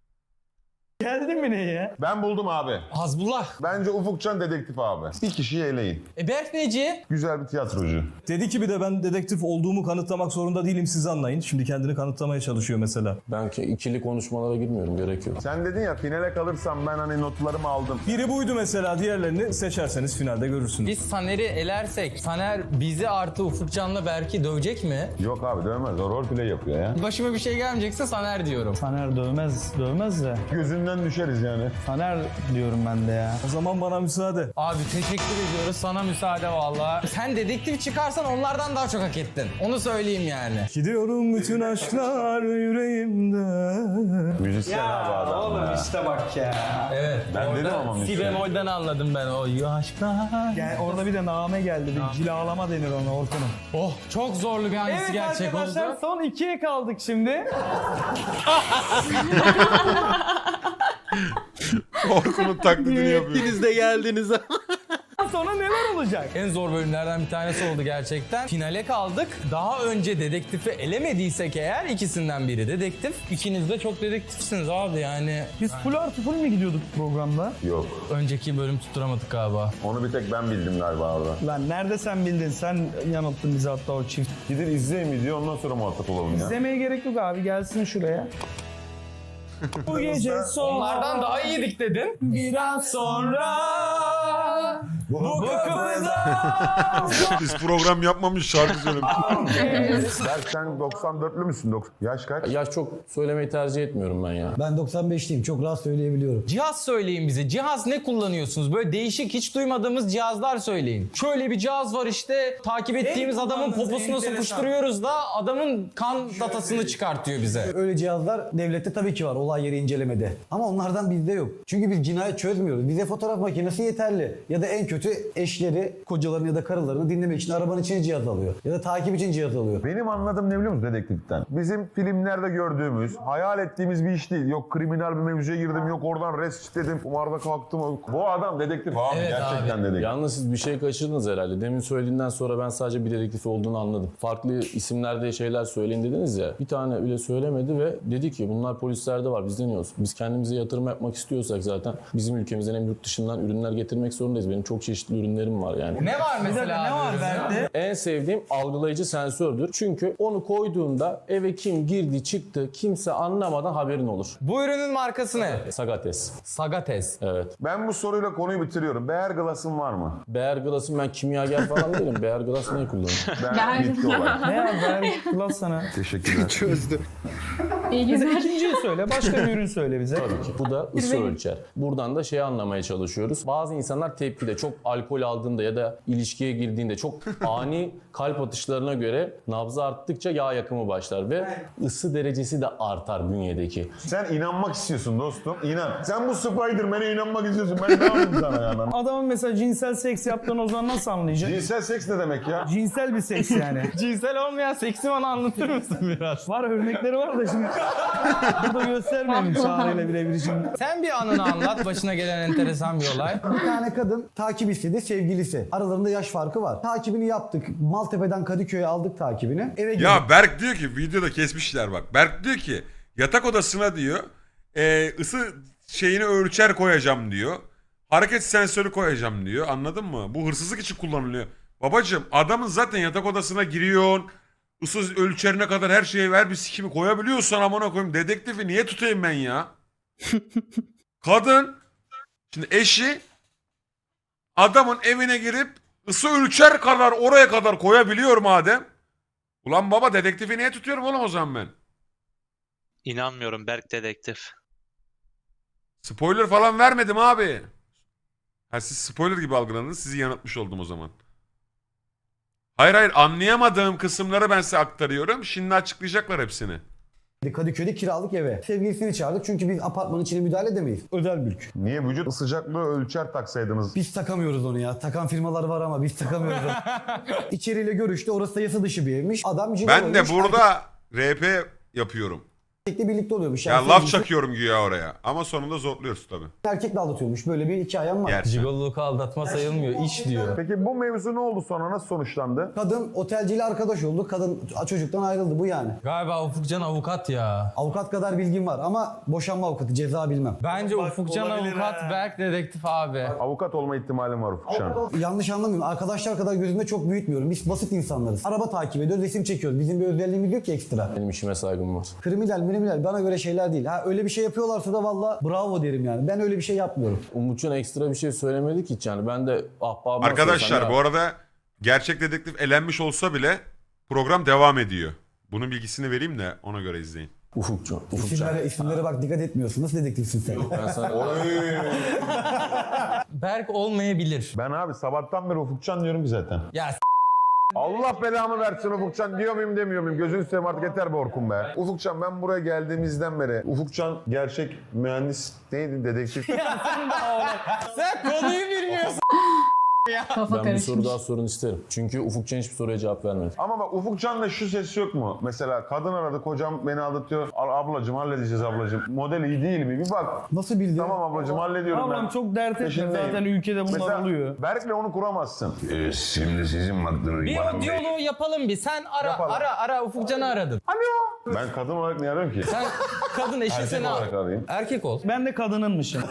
B: geldi mi ne ya?
F: Ben buldum abi.
E: Hazbullah.
F: Bence Ufukcan dedektif abi. Bir kişiyi eleyin.
E: Berk neci?
F: Güzel bir tiyatrocu.
K: Dedi ki bir de ben dedektif olduğumu kanıtlamak zorunda değilim, siz anlayın. Şimdi kendini kanıtlamaya çalışıyor mesela.
I: Ben ikili konuşmalara girmiyorum, gerek yok.
F: Sen dedin ya finale kalırsam ben hani notlarımı aldım.
K: Biri buydu mesela, diğerlerini seçerseniz finalde görürsünüz.
E: Biz Taner'i elersek Taner bizi artı Ufukcan'la Berk'i dövecek mi?
F: Yok abi dövmez. O roleplay yapıyor ya.
E: Başıma bir şey gelmeyecekse Taner diyorum.
B: Taner dövmez. Dövmez de.
F: Gözünden birinden düşeriz yani.
B: Taner diyorum ben de ya.
K: O zaman bana müsaade.
E: Abi teşekkür ediyoruz. Sana müsaade valla. Sen dedektif çıkarsan onlardan daha çok hak ettin. Onu söyleyeyim yani.
K: Gidiyorum bütün aşklar yüreğimde.
F: Müzisyen abi adam
B: Oğlum
F: ya.
B: işte bak ya.
E: Evet.
F: Ben dedim ama
E: Si
F: müzisyen.
E: bemolden anladım ben o aşklar.
B: Yani orada bir de name geldi. Bir cilalama denir ona Orkun'um.
E: Oh çok zorlu bir hangisi
B: Evet
E: gerçek
B: arkadaşlar
E: oldu.
B: son 2'ye kaldık şimdi.
A: Orkun'un taklidini yapıyor.
M: İkiniz de geldiniz.
B: Sonra neler olacak?
E: En zor bölümlerden bir tanesi oldu gerçekten. Finale kaldık. Daha önce dedektifi elemediysek eğer ikisinden biri dedektif. İkiniz de çok dedektifsiniz abi yani.
B: Biz full artı full mi gidiyorduk programda?
F: Yok.
E: Önceki bölüm tutturamadık galiba.
F: Onu bir tek ben bildim galiba orada.
B: Lan nerede sen bildin? Sen yanılttın bizi hatta o çift.
F: Gidin izleyin video ondan sonra muhatap olalım ya.
B: İzlemeye gerek yok abi. Gelsin şuraya. Bu gece son.
E: Onlardan daha iyiydik dedin.
B: Biraz sonra bu kapıda.
A: Biz program yapmamış şarkı söylemiş.
F: Berk sen 94'lü müsün? Yaş kaç?
I: Yaş çok söylemeyi tercih etmiyorum ben ya.
H: Ben 95'liyim. Çok rahat söyleyebiliyorum.
E: Cihaz söyleyin bize. Cihaz ne kullanıyorsunuz? Böyle değişik hiç duymadığımız cihazlar söyleyin. Şöyle bir cihaz var işte. Takip ettiğimiz adamın poposuna sıkıştırıyoruz da adamın kan datasını çıkartıyor bize.
H: Öyle cihazlar devlette tabii ki var olay yeri incelemede. Ama onlardan bizde yok. Çünkü biz cinayet çözmüyoruz. Bize fotoğraf makinesi yeterli. Ya da en kötü eşleri, kocalarını ya da karılarını dinlemek için arabanın içine cihaz alıyor. Ya da takip için cihaz alıyor.
F: Benim anladığım ne biliyor musun dedektiften? Bizim filmlerde gördüğümüz, hayal ettiğimiz bir iş değil. Yok kriminal bir mevzuya girdim, yok oradan res istedim, kumarda kalktım. Bu adam dedektif abi,
E: Evet
F: gerçekten
E: abi.
F: dedektif.
I: Yalnız siz bir şey kaçırdınız herhalde. Demin söylediğinden sonra ben sadece bir dedektif olduğunu anladım. Farklı isimlerde şeyler söyleyin dediniz ya. Bir tane öyle söylemedi ve dedi ki bunlar polislerde var, bizde ne olsun? Biz kendimize yatırım yapmak istiyorsak zaten bizim ülkemizden hem yurt dışından ürünler getirmek zorundayız. Benim çok çeşitli ürünlerim var yani.
E: Ne var mesela?
B: Ne var Berk'te?
I: En sevdiğim algılayıcı sensördür. Çünkü onu koyduğunda eve kim girdi çıktı kimse anlamadan haberin olur.
E: Bu ürünün markası ne?
I: Sagates.
E: Sagates.
I: Evet.
F: Ben bu soruyla konuyu bitiriyorum. Bear Glass'ın var mı?
I: Bear Glass'ın ben kimyager falan değilim. Bear Glass neyi kullanıyorum?
F: Ben bitti olay.
B: Ne ya Berk? Ulan sana.
F: Teşekkürler.
M: Çözdü.
D: İyi
B: Bize
D: günler.
B: ikinciyi söyle. Başka bir ürün söyle bize.
I: Tabii ki. Bu da ısı ölçer. Buradan da şeyi anlamaya çalışıyoruz. Bazı insanlar tepkide çok alkol aldığında ya da ilişkiye girdiğinde çok ani kalp atışlarına göre nabzı arttıkça yağ yakımı başlar ve ısı derecesi de artar bünyedeki.
F: Sen inanmak istiyorsun dostum. İnan. Sen bu Spider-Man'e inanmak istiyorsun. Ben ne yapayım sana yani?
B: Adamın mesela cinsel seks yaptığını o zaman nasıl anlayacak?
F: Cinsel seks ne demek ya?
B: Cinsel bir seks yani.
E: Cinsel olmayan seksi bana anlatır mısın biraz?
B: Var örnekleri var da şimdi. Burada göstermeyelim Çağrı'yla birebir şimdi.
E: Sen bir anını anlat. Başına gelen enteresan bir olay.
H: Bir tane kadın takip istedi sevgilisi. Aralarında yaş farkı var. Takibini yaptık. Maltepe'den Kadıköy'e aldık takibini. Eve girdik.
A: Ya Berk diyor ki videoda kesmişler bak. Berk diyor ki yatak odasına diyor ısı şeyini ölçer koyacağım diyor. Hareket sensörü koyacağım diyor. Anladın mı? Bu hırsızlık için kullanılıyor. Babacım adamın zaten yatak odasına giriyorsun. Isı ölçerine kadar her şeyi ver bir sikimi koyabiliyorsan amına koyayım. Dedektifi niye tutayım ben ya? Kadın şimdi eşi adamın evine girip ısı ölçer kadar oraya kadar koyabiliyor madem. Ulan baba dedektifi niye tutuyorum oğlum o zaman ben?
O: İnanmıyorum Berk dedektif.
A: Spoiler falan vermedim abi. Ha siz spoiler gibi algıladınız. Sizi yanıltmış oldum o zaman. Hayır anlayamadığım kısımları ben size aktarıyorum. Şimdi açıklayacaklar hepsini.
H: Kadıköy'de kiralık eve. Sevgilisini çağırdık çünkü biz apartmanın içine müdahale edemeyiz. Özel mülk.
F: Niye vücut sıcaklığı ölçer taksaydınız?
H: Biz takamıyoruz onu ya. Takan firmalar var ama biz takamıyoruz onu. İçeriyle görüştü. Orası da yasa dışı bir evmiş. Adam
A: Ben de burada RP yapıyorum.
H: erkekle birlikte oluyormuş.
A: Ya laf çakıyorum güya oraya. Ama sonunda zorluyoruz tabii.
H: Erkekle aldatıyormuş. Böyle bir hikayem var.
A: Gerçi.
E: Gigololuk aldatma sayılmıyor. İş diyor.
F: Peki bu mevzu ne oldu sonra? Nasıl sonuçlandı?
H: Kadın otelciyle arkadaş oldu. Kadın çocuktan ayrıldı. Bu yani.
E: Galiba Ufukcan avukat ya.
H: Avukat kadar bilgim var ama boşanma avukatı. Ceza bilmem.
E: Bence
B: Bak,
E: Ufukcan
B: olabilir
E: avukat,
B: ha.
E: Berk dedektif abi.
F: Avukat olma ihtimalim var Ufukcan.
H: Yanlış anlamayın. Arkadaşlar kadar gözümde çok büyütmüyorum. Biz basit insanlarız. Araba takip ediyoruz, resim çekiyoruz. Bizim bir özelliğimiz yok ki ekstra.
I: Benim işime saygım var.
H: Kriminal bana göre şeyler değil. Ha öyle bir şey yapıyorlarsa da valla bravo derim yani. Ben öyle bir şey yapmıyorum.
I: Umutcan ekstra bir şey söylemedik hiç yani. Ben de ahbabıma
A: Arkadaşlar
I: söylesem
A: bu
I: ya-
A: arada gerçek dedektif elenmiş olsa bile program devam ediyor. Bunun bilgisini vereyim de ona göre izleyin.
I: Ufukcan.
H: İsimlere bak dikkat etmiyorsun. Nasıl dedektifsin sen?
I: Ben sana...
E: Berk olmayabilir.
F: Ben abi sabahtan beri Ufukcan diyorum ki zaten.
E: Ya
F: Allah belamı versin Ufukcan diyor muyum demiyor muyum? Gözünü seveyim artık yeter be Orkun be. Ufukcan ben buraya geldiğimizden beri Ufukcan gerçek mühendis neydi dedektif?
E: sen konuyu bilmiyorsun.
I: Ben bir soru daha sorun isterim. Çünkü Ufukcan hiçbir soruya cevap vermedi.
F: Ama bak Ufukcan'da şu ses yok mu? Mesela kadın aradı kocam beni aldatıyor. Ablacım halledeceğiz ablacım. Model iyi değil mi? Bir bak.
H: Nasıl bildin?
F: Tamam ablacım hallediyorum ben.
B: Ablam çok dert etme
F: Peşindeyim.
B: zaten ülkede bunlar
F: Mesela
B: oluyor.
F: Berk'le onu kuramazsın. Şimdi sizin vaktiniz.
E: Bir o diyaloğu yapalım bir. Sen
F: Yapalım.
E: ara Ufukcan'ı aradın.
F: Ben kadın olarak ne arıyorum ki?
E: Sen kadın eşin
F: Erkek
E: seni
F: olarak arayayım.
E: Erkek ol.
B: Ben de kadınınmışım.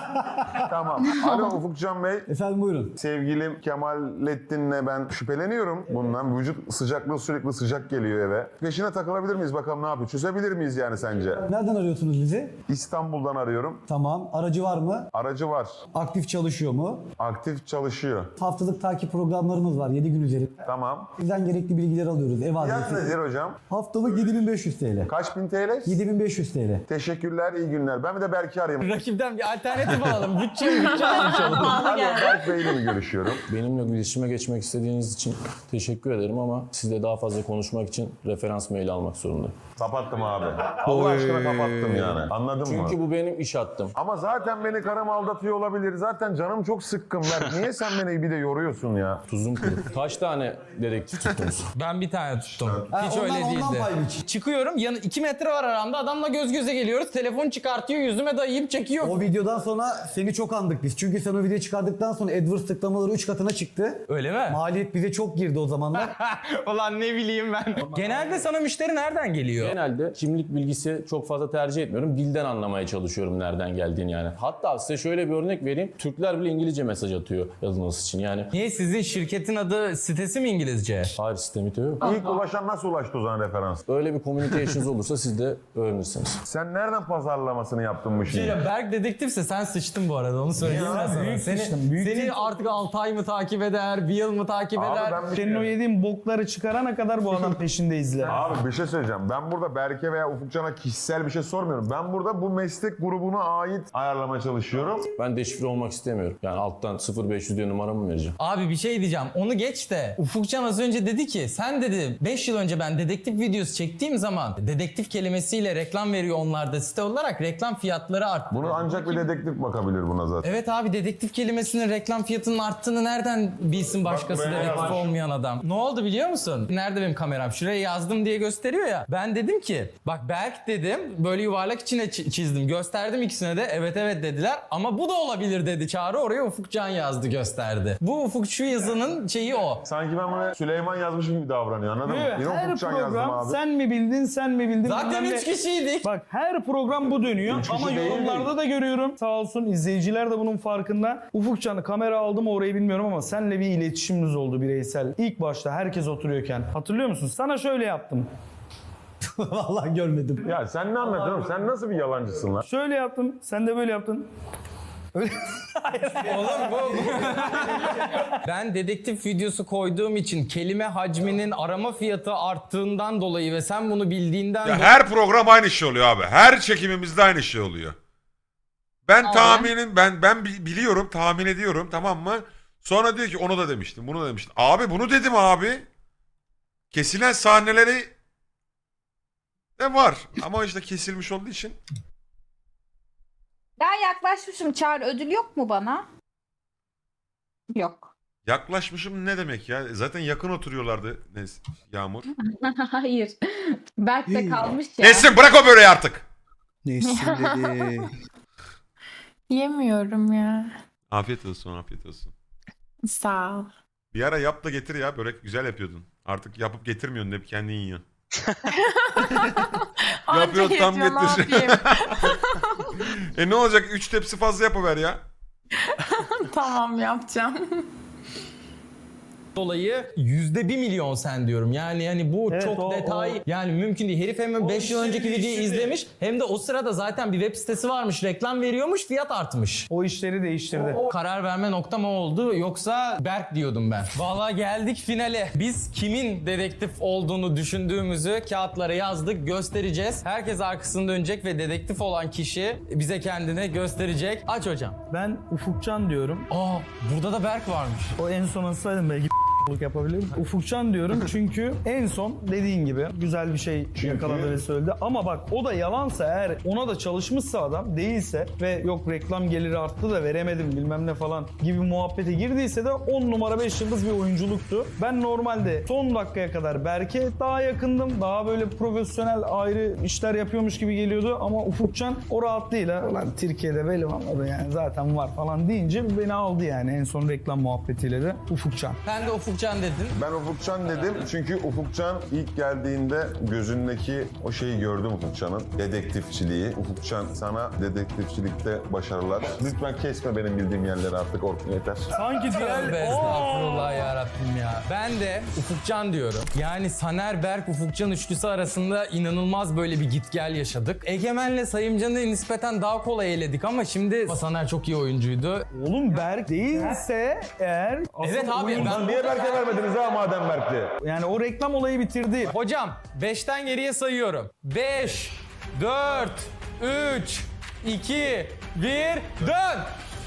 F: Tamam. Alo Ufukcan Bey.
H: Efendim buyurun.
F: Sevgilim Kemalettin'le ben şüpheleniyorum bundan. Vücut sıcaklığı sürekli sıcak geliyor eve. Peşine takılabilir miyiz bakalım ne yapıyor? Çözebilir miyiz yani sence?
H: Nereden arıyorsunuz bizi?
F: İstanbul'dan arıyorum.
H: Tamam. Aracı var mı?
F: Aracı var.
H: Aktif çalışıyor mu?
F: Aktif çalışıyor.
H: Haftalık takip programlarımız var 7 gün üzeri.
F: Tamam.
H: Bizden gerekli bilgiler alıyoruz. Ev
F: Fiyat
H: adresi.
F: nedir hocam?
H: Haftalık 7500 TL.
F: Kaç bin TL?
H: 7500 TL.
F: Teşekkürler, iyi günler. Ben bir de Berk'i arayayım.
E: Rakipten bir alternatif alalım. Bütçe almış olalım.
F: Alo, Berk Bey'le mi görüşüyorum?
I: Benimle iletişime geçmek istediğiniz için teşekkür ederim ama sizle daha fazla konuşmak için referans maili almak zorundayım.
F: Kapattım abi. Allah aşkına kapattım yani. Anladın mı?
I: Çünkü bu benim iş hattım.
F: Ama zaten beni karım aldatıyor olabilir. Zaten canım çok sıkkın. Berk niye sen beni bir de yoruyorsun ya?
I: Tuzum kuru. Kaç tane dedektif tuttunuz?
E: Ben bir tane tuttum. Hiç
H: ondan-
E: öyle
H: ondan
E: değildi.
H: pay biç.
E: Çıkıyorum 2 metre var aramda adamla göz göze geliyoruz. Telefon çıkartıyor yüzüme dayayıp çekiyor.
H: O videodan sonra seni çok andık biz. Çünkü sen o videoyu çıkardıktan sonra AdWords tıklamaları 3 katına çıktı.
E: Öyle mi?
H: Maliyet bize çok girdi o zamanlar.
E: Ulan ne bileyim ben. Genelde sana müşteri nereden geliyor?
I: Genelde kimlik bilgisi çok fazla tercih etmiyorum. Dilden anlamaya çalışıyorum nereden geldiğini yani. Hatta size şöyle bir örnek vereyim. Türkler bile İngilizce mesaj atıyor yazılması için yani.
E: Niye sizin şirketin adı sitesi mi İngilizce?
I: Hayır sistemi de yok.
F: İlk ulaşan nasıl ulaştı o zaman referans?
I: Öyle bir communications olursa siz de öğrenirsiniz.
F: Sen nereden pazarlamasını yaptın bu şeyi?
E: Berk dedektifse sen sıçtın bu arada onu söyleyeyim ben sana.
B: büyük
E: Seni,
B: sıçtım, büyük
E: seni
B: sıçtım.
E: artık 6 ay mı takip eder, 1 yıl mı takip
F: Abi
E: eder?
F: ben bir
B: Senin o yediğin bokları çıkarana kadar bu adam peşinde izler.
F: Abi bir şey söyleyeceğim. Ben burada Berke veya Ufukcan'a kişisel bir şey sormuyorum. Ben burada bu meslek grubuna ait ayarlamaya çalışıyorum.
I: Ben deşifre olmak istemiyorum. Yani alttan 0500 diye numaramı vereceğim.
E: Abi bir şey diyeceğim. Onu geç de Ufukcan az önce dedi ki sen dedi 5 yıl önce ben dedektif videosu çektiğim zaman dedektif kelimesiyle reklam veriyor onlarda site olarak reklam fiyatları arttı.
F: Bunu ancak bir dedektif bakabilir buna zaten.
E: Evet abi dedektif kelimesinin reklam fiyatının arttığını nereden bilsin başkası
F: Bak buraya
E: dedektif
F: yazmış.
E: olmayan adam? Ne oldu biliyor musun? Nerede benim kameram? Şuraya yazdım diye gösteriyor ya. Ben dedim ki bak Berk dedim böyle yuvarlak içine çizdim. Gösterdim ikisine de evet dediler ama bu da olabilir dedi Çağrı oraya Ufukcan yazdı gösterdi. Bu Ufuk şu yazının şeyi o.
F: Sanki ben bunu Süleyman yazmışım gibi davranıyor anladın mı? Yine
B: Her
F: Ufukcan yazdım
B: program
F: abi.
B: sen mi bildin
E: Zaten
B: bilmem ne.
E: 3 kişiydik.
B: Bak her program bu dönüyor
F: Üç kişi
B: ama
F: değil.
B: yorumlarda da görüyorum. Sağ olsun izleyiciler de bunun farkında. Ufukcan'ı kamera aldım orayı bilmiyorum ama seninle bir iletişimimiz oldu bireysel. İlk başta herkes oturuyorken. Hatırlıyor musun? Sana şöyle yaptım.
H: Vallahi görmedim.
F: Ya sen ne anlatıyorsun oğlum? Sen nasıl bir yalancısın lan?
B: Şöyle yaptım. Sen de böyle yaptın.
E: Oğlum bu. Ben dedektif videosu koyduğum için kelime hacminin arama fiyatı arttığından dolayı ve sen bunu bildiğinden
A: Ya
E: dolayı...
A: her program aynı şey oluyor abi. Her çekimimizde aynı şey oluyor. Ben tahminim ben biliyorum, tahmin ediyorum tamam mı? Sonra diyor ki onu da demiştim, bunu da demiştim. Abi bunu dedim abi. Kesilen sahneleri de var ama işte kesilmiş olduğu için.
P: Daha yaklaşmışım Çağrı. Ödül yok mu bana? Yok.
A: Yaklaşmışım ne demek ya? Zaten yakın oturuyorlardı Yağmur.
P: Hayır. Berk de kalmış ya.
A: Nesin bırak o böreği artık.
M: Nesin dedi.
J: Yemiyorum ya.
A: Afiyet olsun, afiyet olsun.
J: Sağ ol.
A: Bir ara yap da getir ya, börek güzel yapıyordun. Artık yapıp getirmiyorsun, hep kendin yiyorsun. Yapıyor tam getir. Ne olacak, 3 tepsi fazla yapıver ya.
J: Tamam yapacağım.
E: dolayı %1 milyon sen diyorum. Yani hani bu
B: Evet,
E: çok detay yani mümkün değil. Herif hem 5 yıl önceki videoyu izlemiş hem de o sırada zaten bir web sitesi varmış, reklam veriyormuş, fiyat artmış.
B: O işleri değiştirdi.
E: Karar verme noktam o oldu. Yoksa Berk diyordum ben. Vallahi geldik finale. Biz kimin dedektif olduğunu düşündüğümüzü kağıtlara yazdık, göstereceğiz. Herkes arkasını dönecek ve dedektif olan kişi bize kendini gösterecek. Aç hocam.
B: Ben Ufukcan diyorum.
E: Aa, burada da Berk varmış.
B: O en son asaydım belki yapabilirim. Ufukcan diyorum çünkü en son dediğin gibi güzel bir şey yakaladı ve söyledi. Ama bak o da yalansa eğer ona da çalışmışsa adam değilse ve yok reklam geliri arttı da veremedim bilmem ne falan gibi muhabbete girdiyse de 10 numara 5 yıldız bir oyunculuktu. Ben normalde son dakikaya kadar Berk'e daha yakındım. Daha böyle profesyonel ayrı işler yapıyormuş gibi geliyordu ama Ufukcan o rahat değil ha. Lan Türkiye'de böyle olmadı yani zaten var falan deyince beni aldı yani en son reklam muhabbetiyle de Ufukcan.
E: Ben de Ufukcan dedin.
F: Ben Ufukcan dedim çünkü Ufukcan ilk geldiğinde gözündeki o şeyi gördüm Ufukcan'ın. Dedektifçiliği. Ufukcan sana dedektifçilikte başarılar. Lütfen kesme benim bildiğim yerleri artık Orkun yeter.
B: Sanki
E: Tövbe estağfurullah yarabbim ya. Ben de Ufukcan diyorum. Yani Saner, Berk, Ufukcan üçlüsü arasında inanılmaz böyle bir git gel yaşadık. Egemen'le Sayımcan'ı nispeten daha kolay eledik ama şimdi Saner çok iyi oyuncuydu.
B: Oğlum Berk değilse eğer...
E: Evet abi ben
F: Niye Berk'e vermediniz ha madem Berk'ti?
B: Yani o reklam olayı bitirdi.
E: Hocam 5'ten geriye sayıyorum. 5, 4, 3, 2, 1, dön!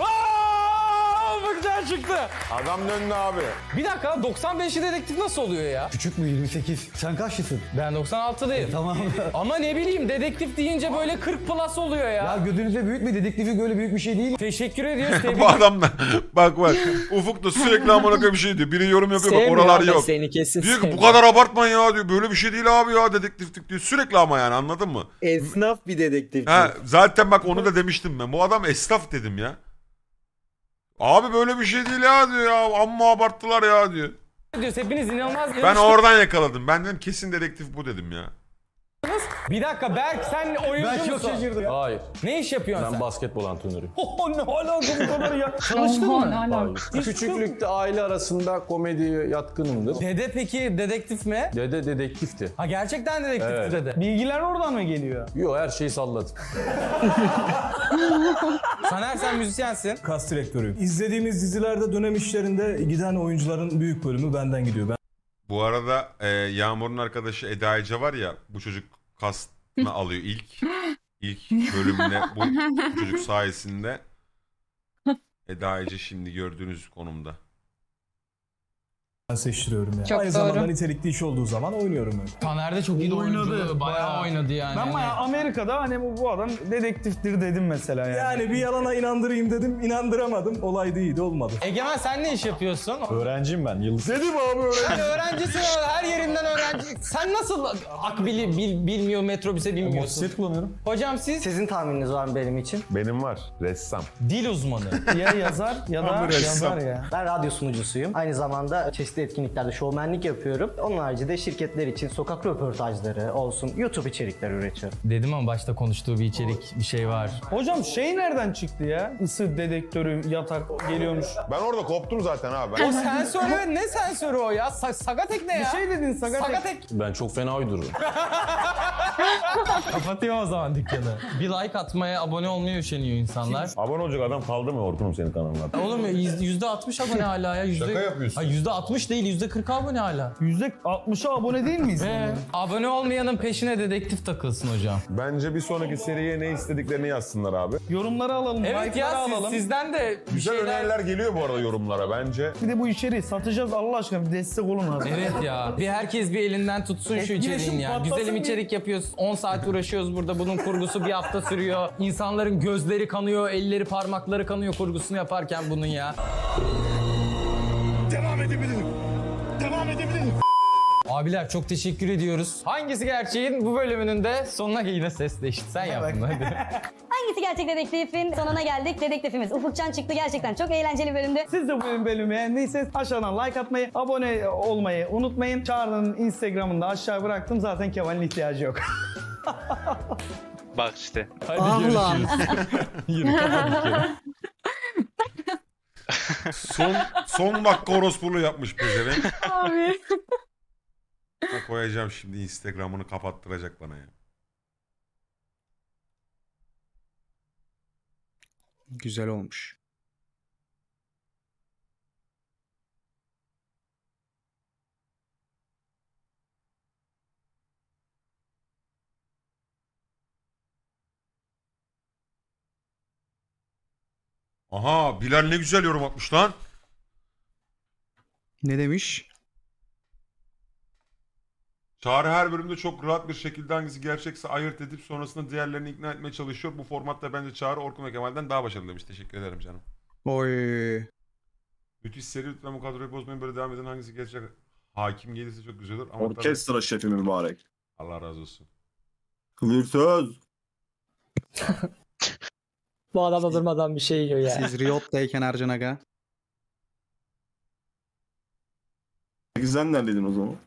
E: Ufukcan çıktı.
F: Adam döndü abi.
E: Bir dakika 95'li dedektif nasıl oluyor ya?
H: Küçük mü 28? Sen kaçlısın?
E: Ben 96'dayım.
H: Tamam.
E: Ama ne bileyim dedektif deyince böyle 40 plus oluyor ya.
H: Ya gözünüzde büyük mü? Dedektiflik böyle büyük bir şey değil.
E: Teşekkür ediyoruz.
A: Bu adam da bak Ufuk da sürekli amına koyayım bir şey diyor. Biri yorum yapıyor bak oralar yok. Diyor ki bu kadar abartmayın ya diyor. Böyle bir şey değil abi ya dedektiflik diyor. Sürekli ama yani anladın mı?
C: Esnaf bir dedektif.
A: Ha, zaten bak onu da demiştim ben. Bu adam esnaf dedim ya. Abi böyle bir şey değil ya diyor ya. Amma abarttılar ya diyor.
E: Hepiniz inanılmaz.
A: Ben oradan yakaladım. Ben dedim kesin dedektif bu dedim ya.
E: Bir dakika Berk sen oyuncu
H: Ben çok
E: musun?
H: şaşırdım.
I: Hayır.
E: Ne iş yapıyorsun
I: Ben
E: sen?
I: basketbol antrenörüyüm.
B: Ne alaka bu kadar ya? Çalıştın mı?
I: Hayır. Küçüklükte aile arasında komediye yatkınımdır.
E: Dede peki dedektif mi?
I: Dede dedektifti.
E: Ha gerçekten dedektifti
I: Evet.
E: dede.
B: Bilgiler oradan mı geliyor?
I: Yo her şeyi salladım.
E: Saner sen müzisyensin.
K: Kas direktörüyüm. İzlediğimiz dizilerde dönem işlerinde giden oyuncuların büyük bölümü benden gidiyor.
A: Bu arada Yağmur'un arkadaşı Eda Ece var ya bu çocuk kastını alıyor ilk bölümde bu çocuk sayesinde Eda Ece şimdi gördüğünüz konumda.
K: Ben seçtiriyorum yani.
P: Çok
K: Aynı
P: doğru.
K: zamanda nitelikli iş olduğu zaman oynuyorum öyle.
E: Taner de çok iyi oynadı. Bayağı oynadı yani.
B: Ben bayağı Amerika'da hani bu adam dedektiftir dedim mesela yani.
K: Yani bir yalana inandırayım dedim, inandıramadım. Olay değildi, olmadı.
E: Egemen sen ne iş yapıyorsun?
F: Öğrenciyim ben Yıldız.
B: Dedim abi öyle.
E: Sen öğrencisin her yerinden öğrenci. Sen nasıl akbili bilmiyor metrobüse binmiyorsun?
K: Motosiklet kullanıyorum.
E: Hocam siz
G: Sizin tahmininiz var mı benim için?
F: Benim var. Ressam.
E: dil uzmanı.
B: Ya yazar ya da yazar ya.
G: Ben radyo sunucusuyum. Aynı zamanda çeşitli etkinliklerde şovmenlik yapıyorum. Onun haricinde şirketler için sokak röportajları olsun, YouTube içerikleri üretiyorum.
E: Dedim ama başta konuştuğu bir içerik bir şey var.
B: Hocam şey nereden çıktı ya? Isı dedektörü yatak geliyormuş.
F: Ben orada koptum zaten abi.
E: O sensörü ne sensörü o ya? Sagatek ne ya?
B: Bir şey dedin Sagatek.
E: Sagatek.
I: Ben çok fena uydururum.
E: Kapatayım o zaman dükkanı. Bir like atmaya, abone olmaya üşeniyor insanlar.
F: Abone olacak adam kaldı mı Orkun'um senin kanalına?
E: Oğlum %60 abone hala ya.
F: Şaka yapıyorsun.
E: Ha, %60 değil %40 abone hala.
B: %60'a abone değil miyiz?
E: Abone olmayanın peşine dedektif takılsın hocam.
F: Bence bir sonraki seriye ne istediklerini yazsınlar abi.
B: Yorumları alalım,
E: Evet
B: like'ları
E: ya
B: alalım.
E: sizden de bir
F: Güzel
E: şeyler...
F: öneriler geliyor bu arada yorumlara bence.
B: Bir de bu içeriği satacağız Allah aşkına bir destek olun abi.
E: Evet ya. Bir herkes bir elinden tutsun şu
B: Etkileşim
E: içeriğin ya.
B: patlasın
E: Güzelim
B: diye.
E: içerik yapıyoruz. 10 saat uğraşıyoruz burada. Bunun kurgusu bir hafta sürüyor. İnsanların gözleri kanıyor, elleri parmakları kanıyor kurgusunu yaparken bunun ya.
Q: Devam edebilirim. Devam edebilirim.
E: Abiler çok teşekkür ediyoruz. Hangisi gerçeğin bu bölümünün de sonuna yine ses değişti. Sen yaptın hadi.
N: Hangisi gerçek dedektifin sonuna geldik. Dedektifimiz Ufukcan çıktı. Gerçekten çok eğlenceli bir bölümdü.
B: Siz de bu bölümü beğendiyseniz aşağıdan like atmayı, abone olmayı unutmayın. Çağrı'nın Instagram'ını da aşağı bıraktım. Zaten Kemal'in ihtiyacı yok.
O: Bak işte.
E: Hadi görüşürüz. Yürü kapat dükkanı.
A: Son dakika orospulu yapmış pezevenk.
J: Abi.
A: Koyacağım şimdi, Instagram'ını kapattıracak bana ya.
M: Güzel olmuş.
A: Aha, Bilal ne güzel yorum atmış lan.
M: Ne demiş?
A: Çağrı her bölümde çok rahat bir şekilde hangisi gerçekse ayırt edip sonrasında diğerlerini ikna etmeye çalışıyor. Bu formatta bence Çağrı, Orkun ve Kemal'den daha başarılı demiş. Teşekkür ederim canım.
M: Oy.
A: Müthiş seri, lütfen bu kadroyu bozmayın, böyle devam edin. Hangisi gerçek hakim gelirse çok güzel olur. Ama
R: Orkestra şefi mübarek.
A: Allah razı olsun.
R: Hırsız.
C: Bu adam da durmadan bir şey yiyor ya.
M: Siz Riot'tayken Ercan Aga.
R: Peki sen neredeydin o zaman?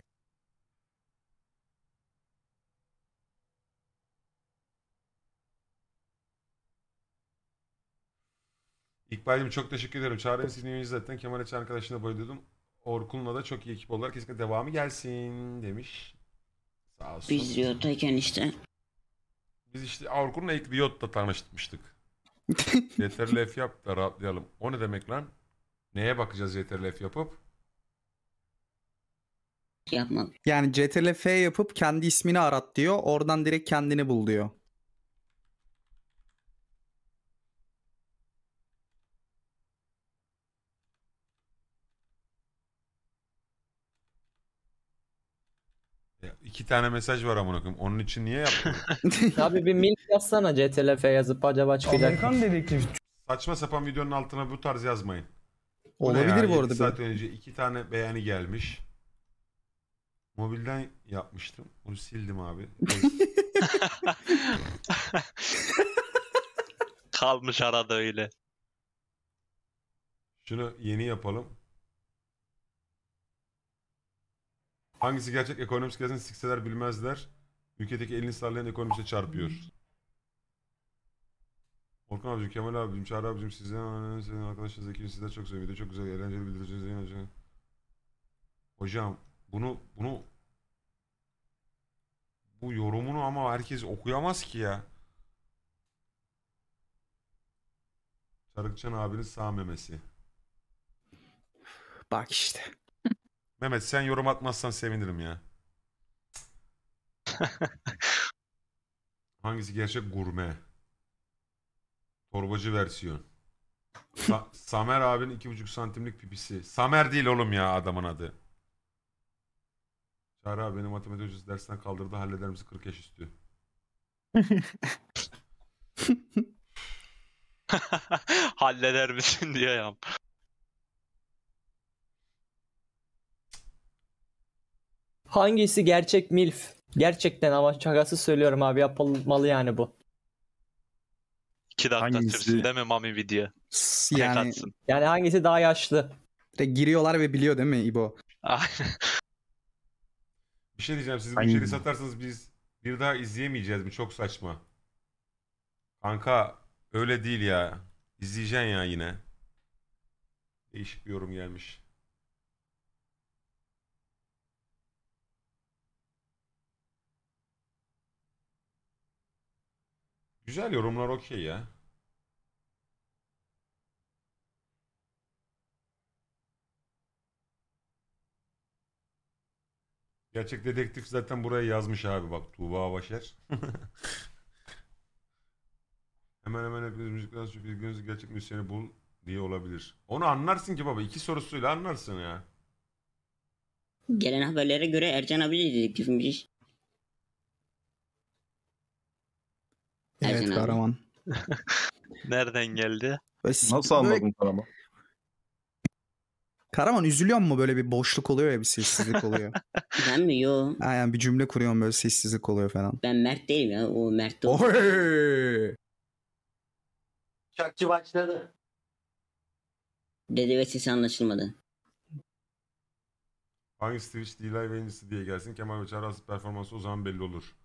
A: İkbal'cim çok teşekkür ederim. Çağrı'nın sinirini zaten Kemal Açı arkadaşına bayılıyordum. Orkun'la da çok iyi ekip oldular. Kesinlikle devamı gelsin demiş. Sağ olsun.
L: Biz Riot'tayken işte.
A: Biz işte Orkun'la ilk Riot'ta tanışmıştık. Yeterli F yap da rahatlayalım. O ne demek lan? Neye bakacağız yeterli F yapıp?
L: Yapmam.
M: Yani CTRL-F yapıp kendi ismini arat diyor. Oradan direkt kendini bul diyor.
A: Ya, 2 tane mesaj var amına koyayım. Onun için niye yaptın?
C: Abi bir milk yazsana CTRL-F yazıp acaba çıkacak.
B: Amerikan dedektif.
A: Saçma sapan videonun altına bu tarz yazmayın.
M: Olabilir bu arada.
A: 7 saat önce 2 tane beğeni gelmiş. Mobilden yapmıştım. Onu sildim abi.
O: Kalmış arada öyle.
A: Şunu yeni yapalım. Hangisi gerçek ekonomist gelsin sikseler bilmezler. Ülkedeki elini sallayan ekonomiste çarpıyor. Orkun abicim, Kemal abicim, Çağrı abicim, sizden senin arkadaşlar Zeki, sizler çok seviyor. Video çok güzel, eğlenceli bildireceğiz. Hocam bu yorumunu ama herkes okuyamaz ki ya. Sarıkçan abinin sağ memesi.
M: Bak işte.
A: Mehmet sen yorum atmazsan sevinirim ya. Hangisi gerçek gurme? Torbacı versiyon. Samer abinin 2,5 santimlik pipisi. Samer değil oğlum ya adamın adı. Çağrı abi beni matematik hocası dersten kaldırdı, halleder misin 40 yaş üstü?
O: Halleder misin diyor ya.
C: Hangisi gerçek milf? Gerçekten ama şakası söylüyorum abi, yapılmalı yani bu.
O: 2 dakika
M: Hangisi?
O: sürsün değil mi Mami video?
M: Yani,
C: Yani hangisi daha yaşlı?
M: giriyorlar ve biliyor değil mi İbo?
O: Aynen.
A: Bir şey diyeceğim, siz bu içeriği satarsanız biz bir daha izleyemeyeceğiz mi? Çok saçma. Kanka öyle değil ya. İzleyeceksin ya yine. Değişik bir yorum gelmiş. Güzel yorumlar, okey ya. Gerçek dedektif zaten buraya yazmış abi, bak Tuğba Başer. Hemen hemen hepiniz müzikten sonra bilginizi gerçek müzisyeni bul diye olabilir. Onu anlarsın ki baba, 2 sorusuyla anlarsın ya.
L: Gelen haberlere göre Ercan abi de dedektifmiş.
M: Evet
L: Ercan abi.
M: Karaman.
O: Nereden geldi?
R: Nasıl anladın Karaman?
M: Karaman üzülüyor mu, böyle bir boşluk oluyor ya, bir sessizlik oluyor.
L: Ben mi? Yo.
M: Yani bir cümle kuruyorum, böyle sessizlik oluyor falan.
L: Ben Mert değilim ya. O Mert de o.
M: Oy!
G: Çakçı başladı.
L: Dedi ve sesi anlaşılmadı.
A: Hangisi Twitch D-Live yayıncısı diye gelsin. Kemal ve Çağrı asıl performansı o zaman belli olur.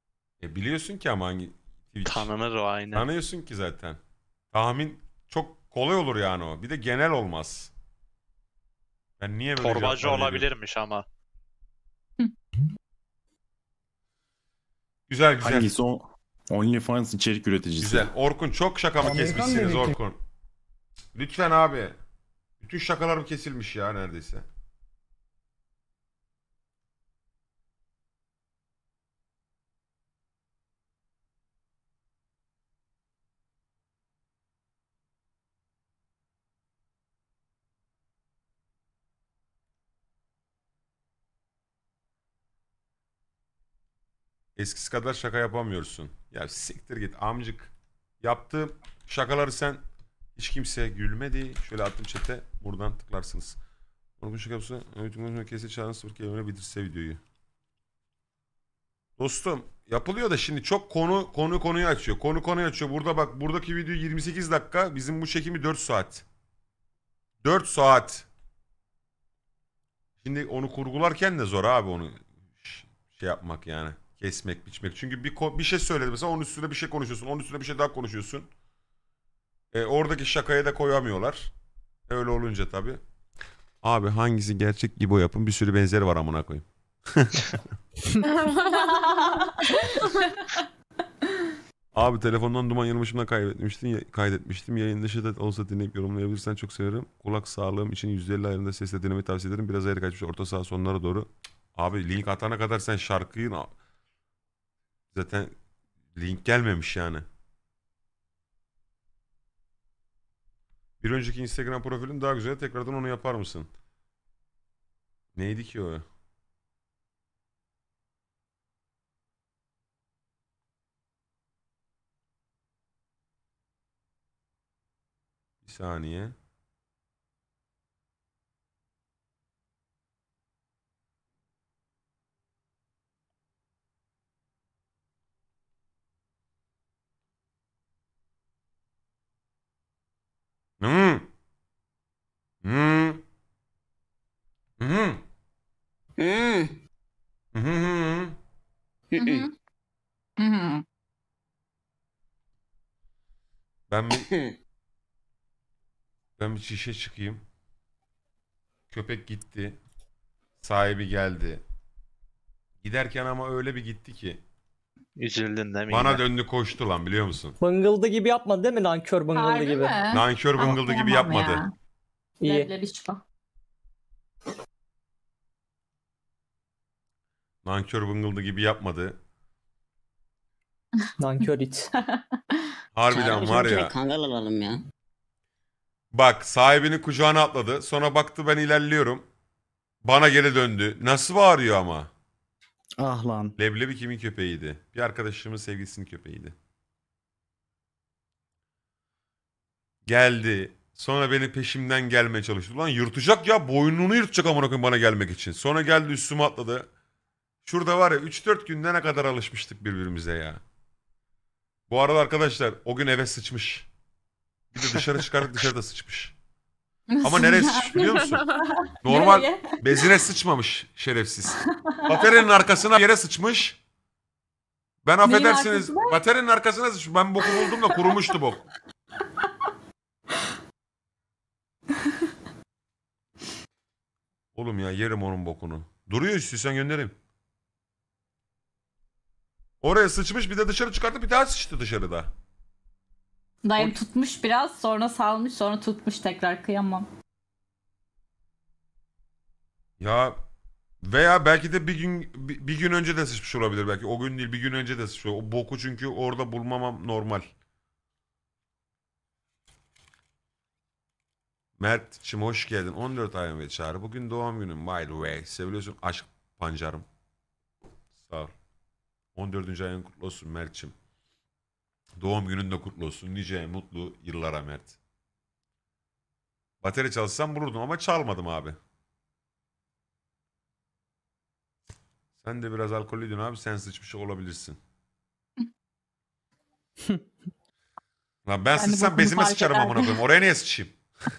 A: Biliyorsun ki ama hangi Twitch.
O: Tanınır o aynen.
A: Tanıyorsun ki zaten. Tahmin çok kolay olur yani o. Bir de genel olmaz. Ben niye böyle
O: Torbacı
A: cevaplar veriyorum?
O: olabilirmiş ama.
A: Güzel güzel.
R: Hangisi o? OnlyFans içerik üreticisi.
A: Güzel. Orkun çok şakamı
B: Amerikan
A: kesmişsiniz
B: dedektif.
A: Orkun. Lütfen abi. Bütün şakalarım kesilmiş ya neredeyse. Eskisi kadar şaka yapamıyorsun. Ya siktir git amcık. Yaptığım şakaları sen hiç kimseye gülmedi. Şöyle attım chat'e. Buradan tıklarsınız. Orkun şaka yapsa. Evet, kesin çağırın 0 kelimeyle bitirse videoyu. Dostum yapılıyor da şimdi çok konuyu açıyor. Konuyu açıyor. Burada bak buradaki video 28 dakika. Bizim bu çekimi 4 saat. 4 saat. Şimdi onu kurgularken de zor abi onu şey yapmak yani. Kesmek, biçmek. Çünkü bir şey söyledi mesela onun üstüne bir şey konuşuyorsun. Onun üstüne bir şey daha konuşuyorsun. Oradaki şakaya da koyamıyorlar. Öyle olunca tabii. Abi hangisi gerçek gibi o yapın bir sürü benzeri var amına koyayım. Abi telefondan duman yanılmışımdan kaydetmiştim. Yayın dışı da olsa dinleyip yorumlayabilirsen çok severim. Kulak sağlığım için 150 ayarında sesle dinlemeyi tavsiye ederim. Biraz ayrı kaçmış orta saha sonlara doğru. Abi link atana kadar sen şarkıyı zaten link gelmemiş yani. Bir önceki Instagram profilin daha güzel. Tekrardan onu yapar mısın? Neydi ki o? Bir saniye. Hmm. Hmm. Hmm.
L: Hmm.
A: Hmm. Ben bir şişe çıkayım. Köpek gitti. Sahibi geldi. Giderken ama öyle bir gitti ki.
O: Üzüldün değil mi?
A: Bana
O: yine?
A: döndü koştu lan biliyor musun?
C: Bıngıldı gibi yapmadı değil mi? Nankör bıngıldı
P: Harbi
C: gibi.
P: mi?
A: Nankör bıngıldı gibi
P: Anlayamam
A: yapmadı.
P: ya.
C: İyi.
P: Leblebiçko.
A: Nankör bıngıldı gibi yapmadı.
C: Nankör it.
A: Harbiden
L: Çağrı
A: var
L: bizimkine
A: ya.
L: Kangal alalım ya.
A: Bak sahibinin kucağına atladı. Sonra baktı ben ilerliyorum. Bana geri döndü. Nasıl bağırıyor ama?
M: Ah lan.
A: Leblebi kimin köpeğiydi? Bir arkadaşımın sevgilisinin köpeğiydi. Geldi. Sonra beni peşimden gelmeye çalıştı. Ulan yırtacak ya. Boynunu yırtacak amına koyayım bana gelmek için. Sonra geldi üstüme atladı. Şurada var ya 3-4 günde ne kadar alışmıştık birbirimize ya. Bu arada arkadaşlar o gün eve sıçmış. Bir de dışarı çıkardık dışarıda sıçmış. Ama nereye sıçmış biliyor musun? Normal
P: Nereye?
A: bezine sıçmamış şerefsiz. Bataryanın arkasına yere sıçmış. Ben
P: Neyin
A: affedersiniz
P: arkasına?
A: bataryanın arkasına sıçmış. Ben boku buldum da kurumuştu bok. Oğlum ya yerim onun bokunu. Duruyor istiyorsan göndereyim. Oraya sıçmış bir de dışarı çıkarttı bir daha sıçtı dışarıda.
P: Dayım tutmuş biraz sonra salmış sonra tutmuş tekrar kıyamam.
A: Ya veya belki de bir gün önce de sıçmış olabilir belki. O gün değil bir gün önce de sıçmış. O boku çünkü orada bulmamam normal. Mert'cim hoş geldin. 14 ayım ve çağrı. Bugün doğum günüm by the way. Seviyorsun aşk pancarım. Sağ ol. 14. ayın kutlu olsun Mert'cim. Doğum günün de kutlu olsun. Nice mutlu yıllara Mert. Bateri çalışsam bulurdum ama çalmadım abi. Sen de biraz alkollüydün abi. Sen sıçmış olabilirsin. Lan ben sıçsam
P: bokunu
A: bezime
P: fark
A: sıçarım amına
P: ederdim.
A: koyayım. Oraya niye sıçayım?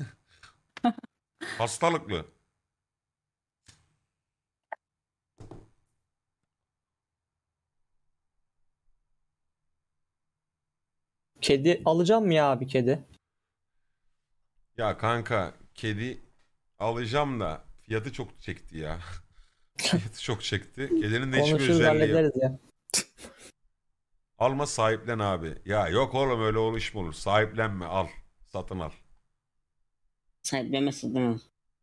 A: Hastalıklı.
C: Kedi alacağım mı ya bir kedi?
A: Ya kanka kedi alacağım da fiyatı çok çekti ya. Fiyatı çok çekti. Kedinin de hiçbir
C: Konuşuruz
A: özelliği yok.
C: hallederiz ya.
A: Alma sahiplen abi. Ya yok oğlum öyle olur iş mi olur? Sahiplenme al. Satın al.
L: Sahiplenme satın al.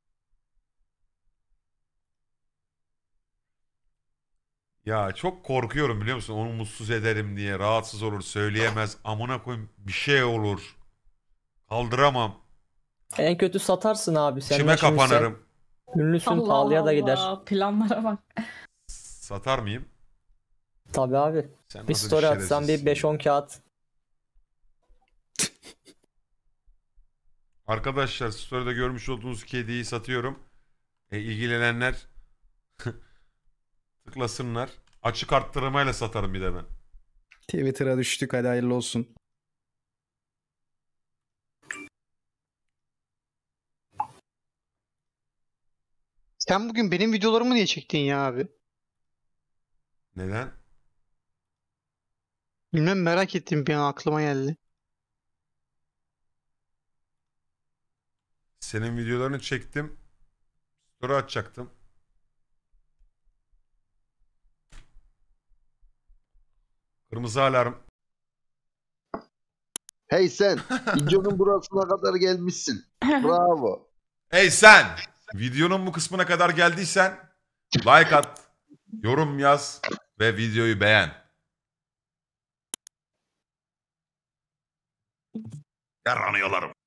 A: Ya çok korkuyorum biliyor musun? Onu mutsuz ederim diye. Rahatsız olur, söyleyemez. Amına koyayım bir şey olur. Kaldıramam.
C: En kötü satarsın abi. Sen
A: İçime kapanırım.
C: Ünlüsün,
P: Allah
C: pahalıya da gider.
P: Allah, planlara bak.
A: Satar mıyım?
C: Tabii abi.
A: Sen
C: Bir
A: nasıl
C: story atsan bir
A: şerefsizsin
C: 5-10 kağıt.
A: Arkadaşlar story'de görmüş olduğunuz kediyi satıyorum. İlgilenenler tıklasınlar. Açık arttırmayla satarım bir de ben.
M: Twitter'a düştük, hadi hayırlı olsun.
S: Sen bugün benim videolarımı niye çektin ya abi?
A: Neden?
S: Bilmem, merak ettim, bir an aklıma geldi.
A: Senin videolarını çektim. Story atacaktım. Kırmızı alarm.
T: Hey sen, videonun burasına kadar gelmişsin. Bravo.
A: Hey sen! Videonun bu kısmına kadar geldiysen like at, yorum yaz ve videoyu beğen. Yaranıyorlarım.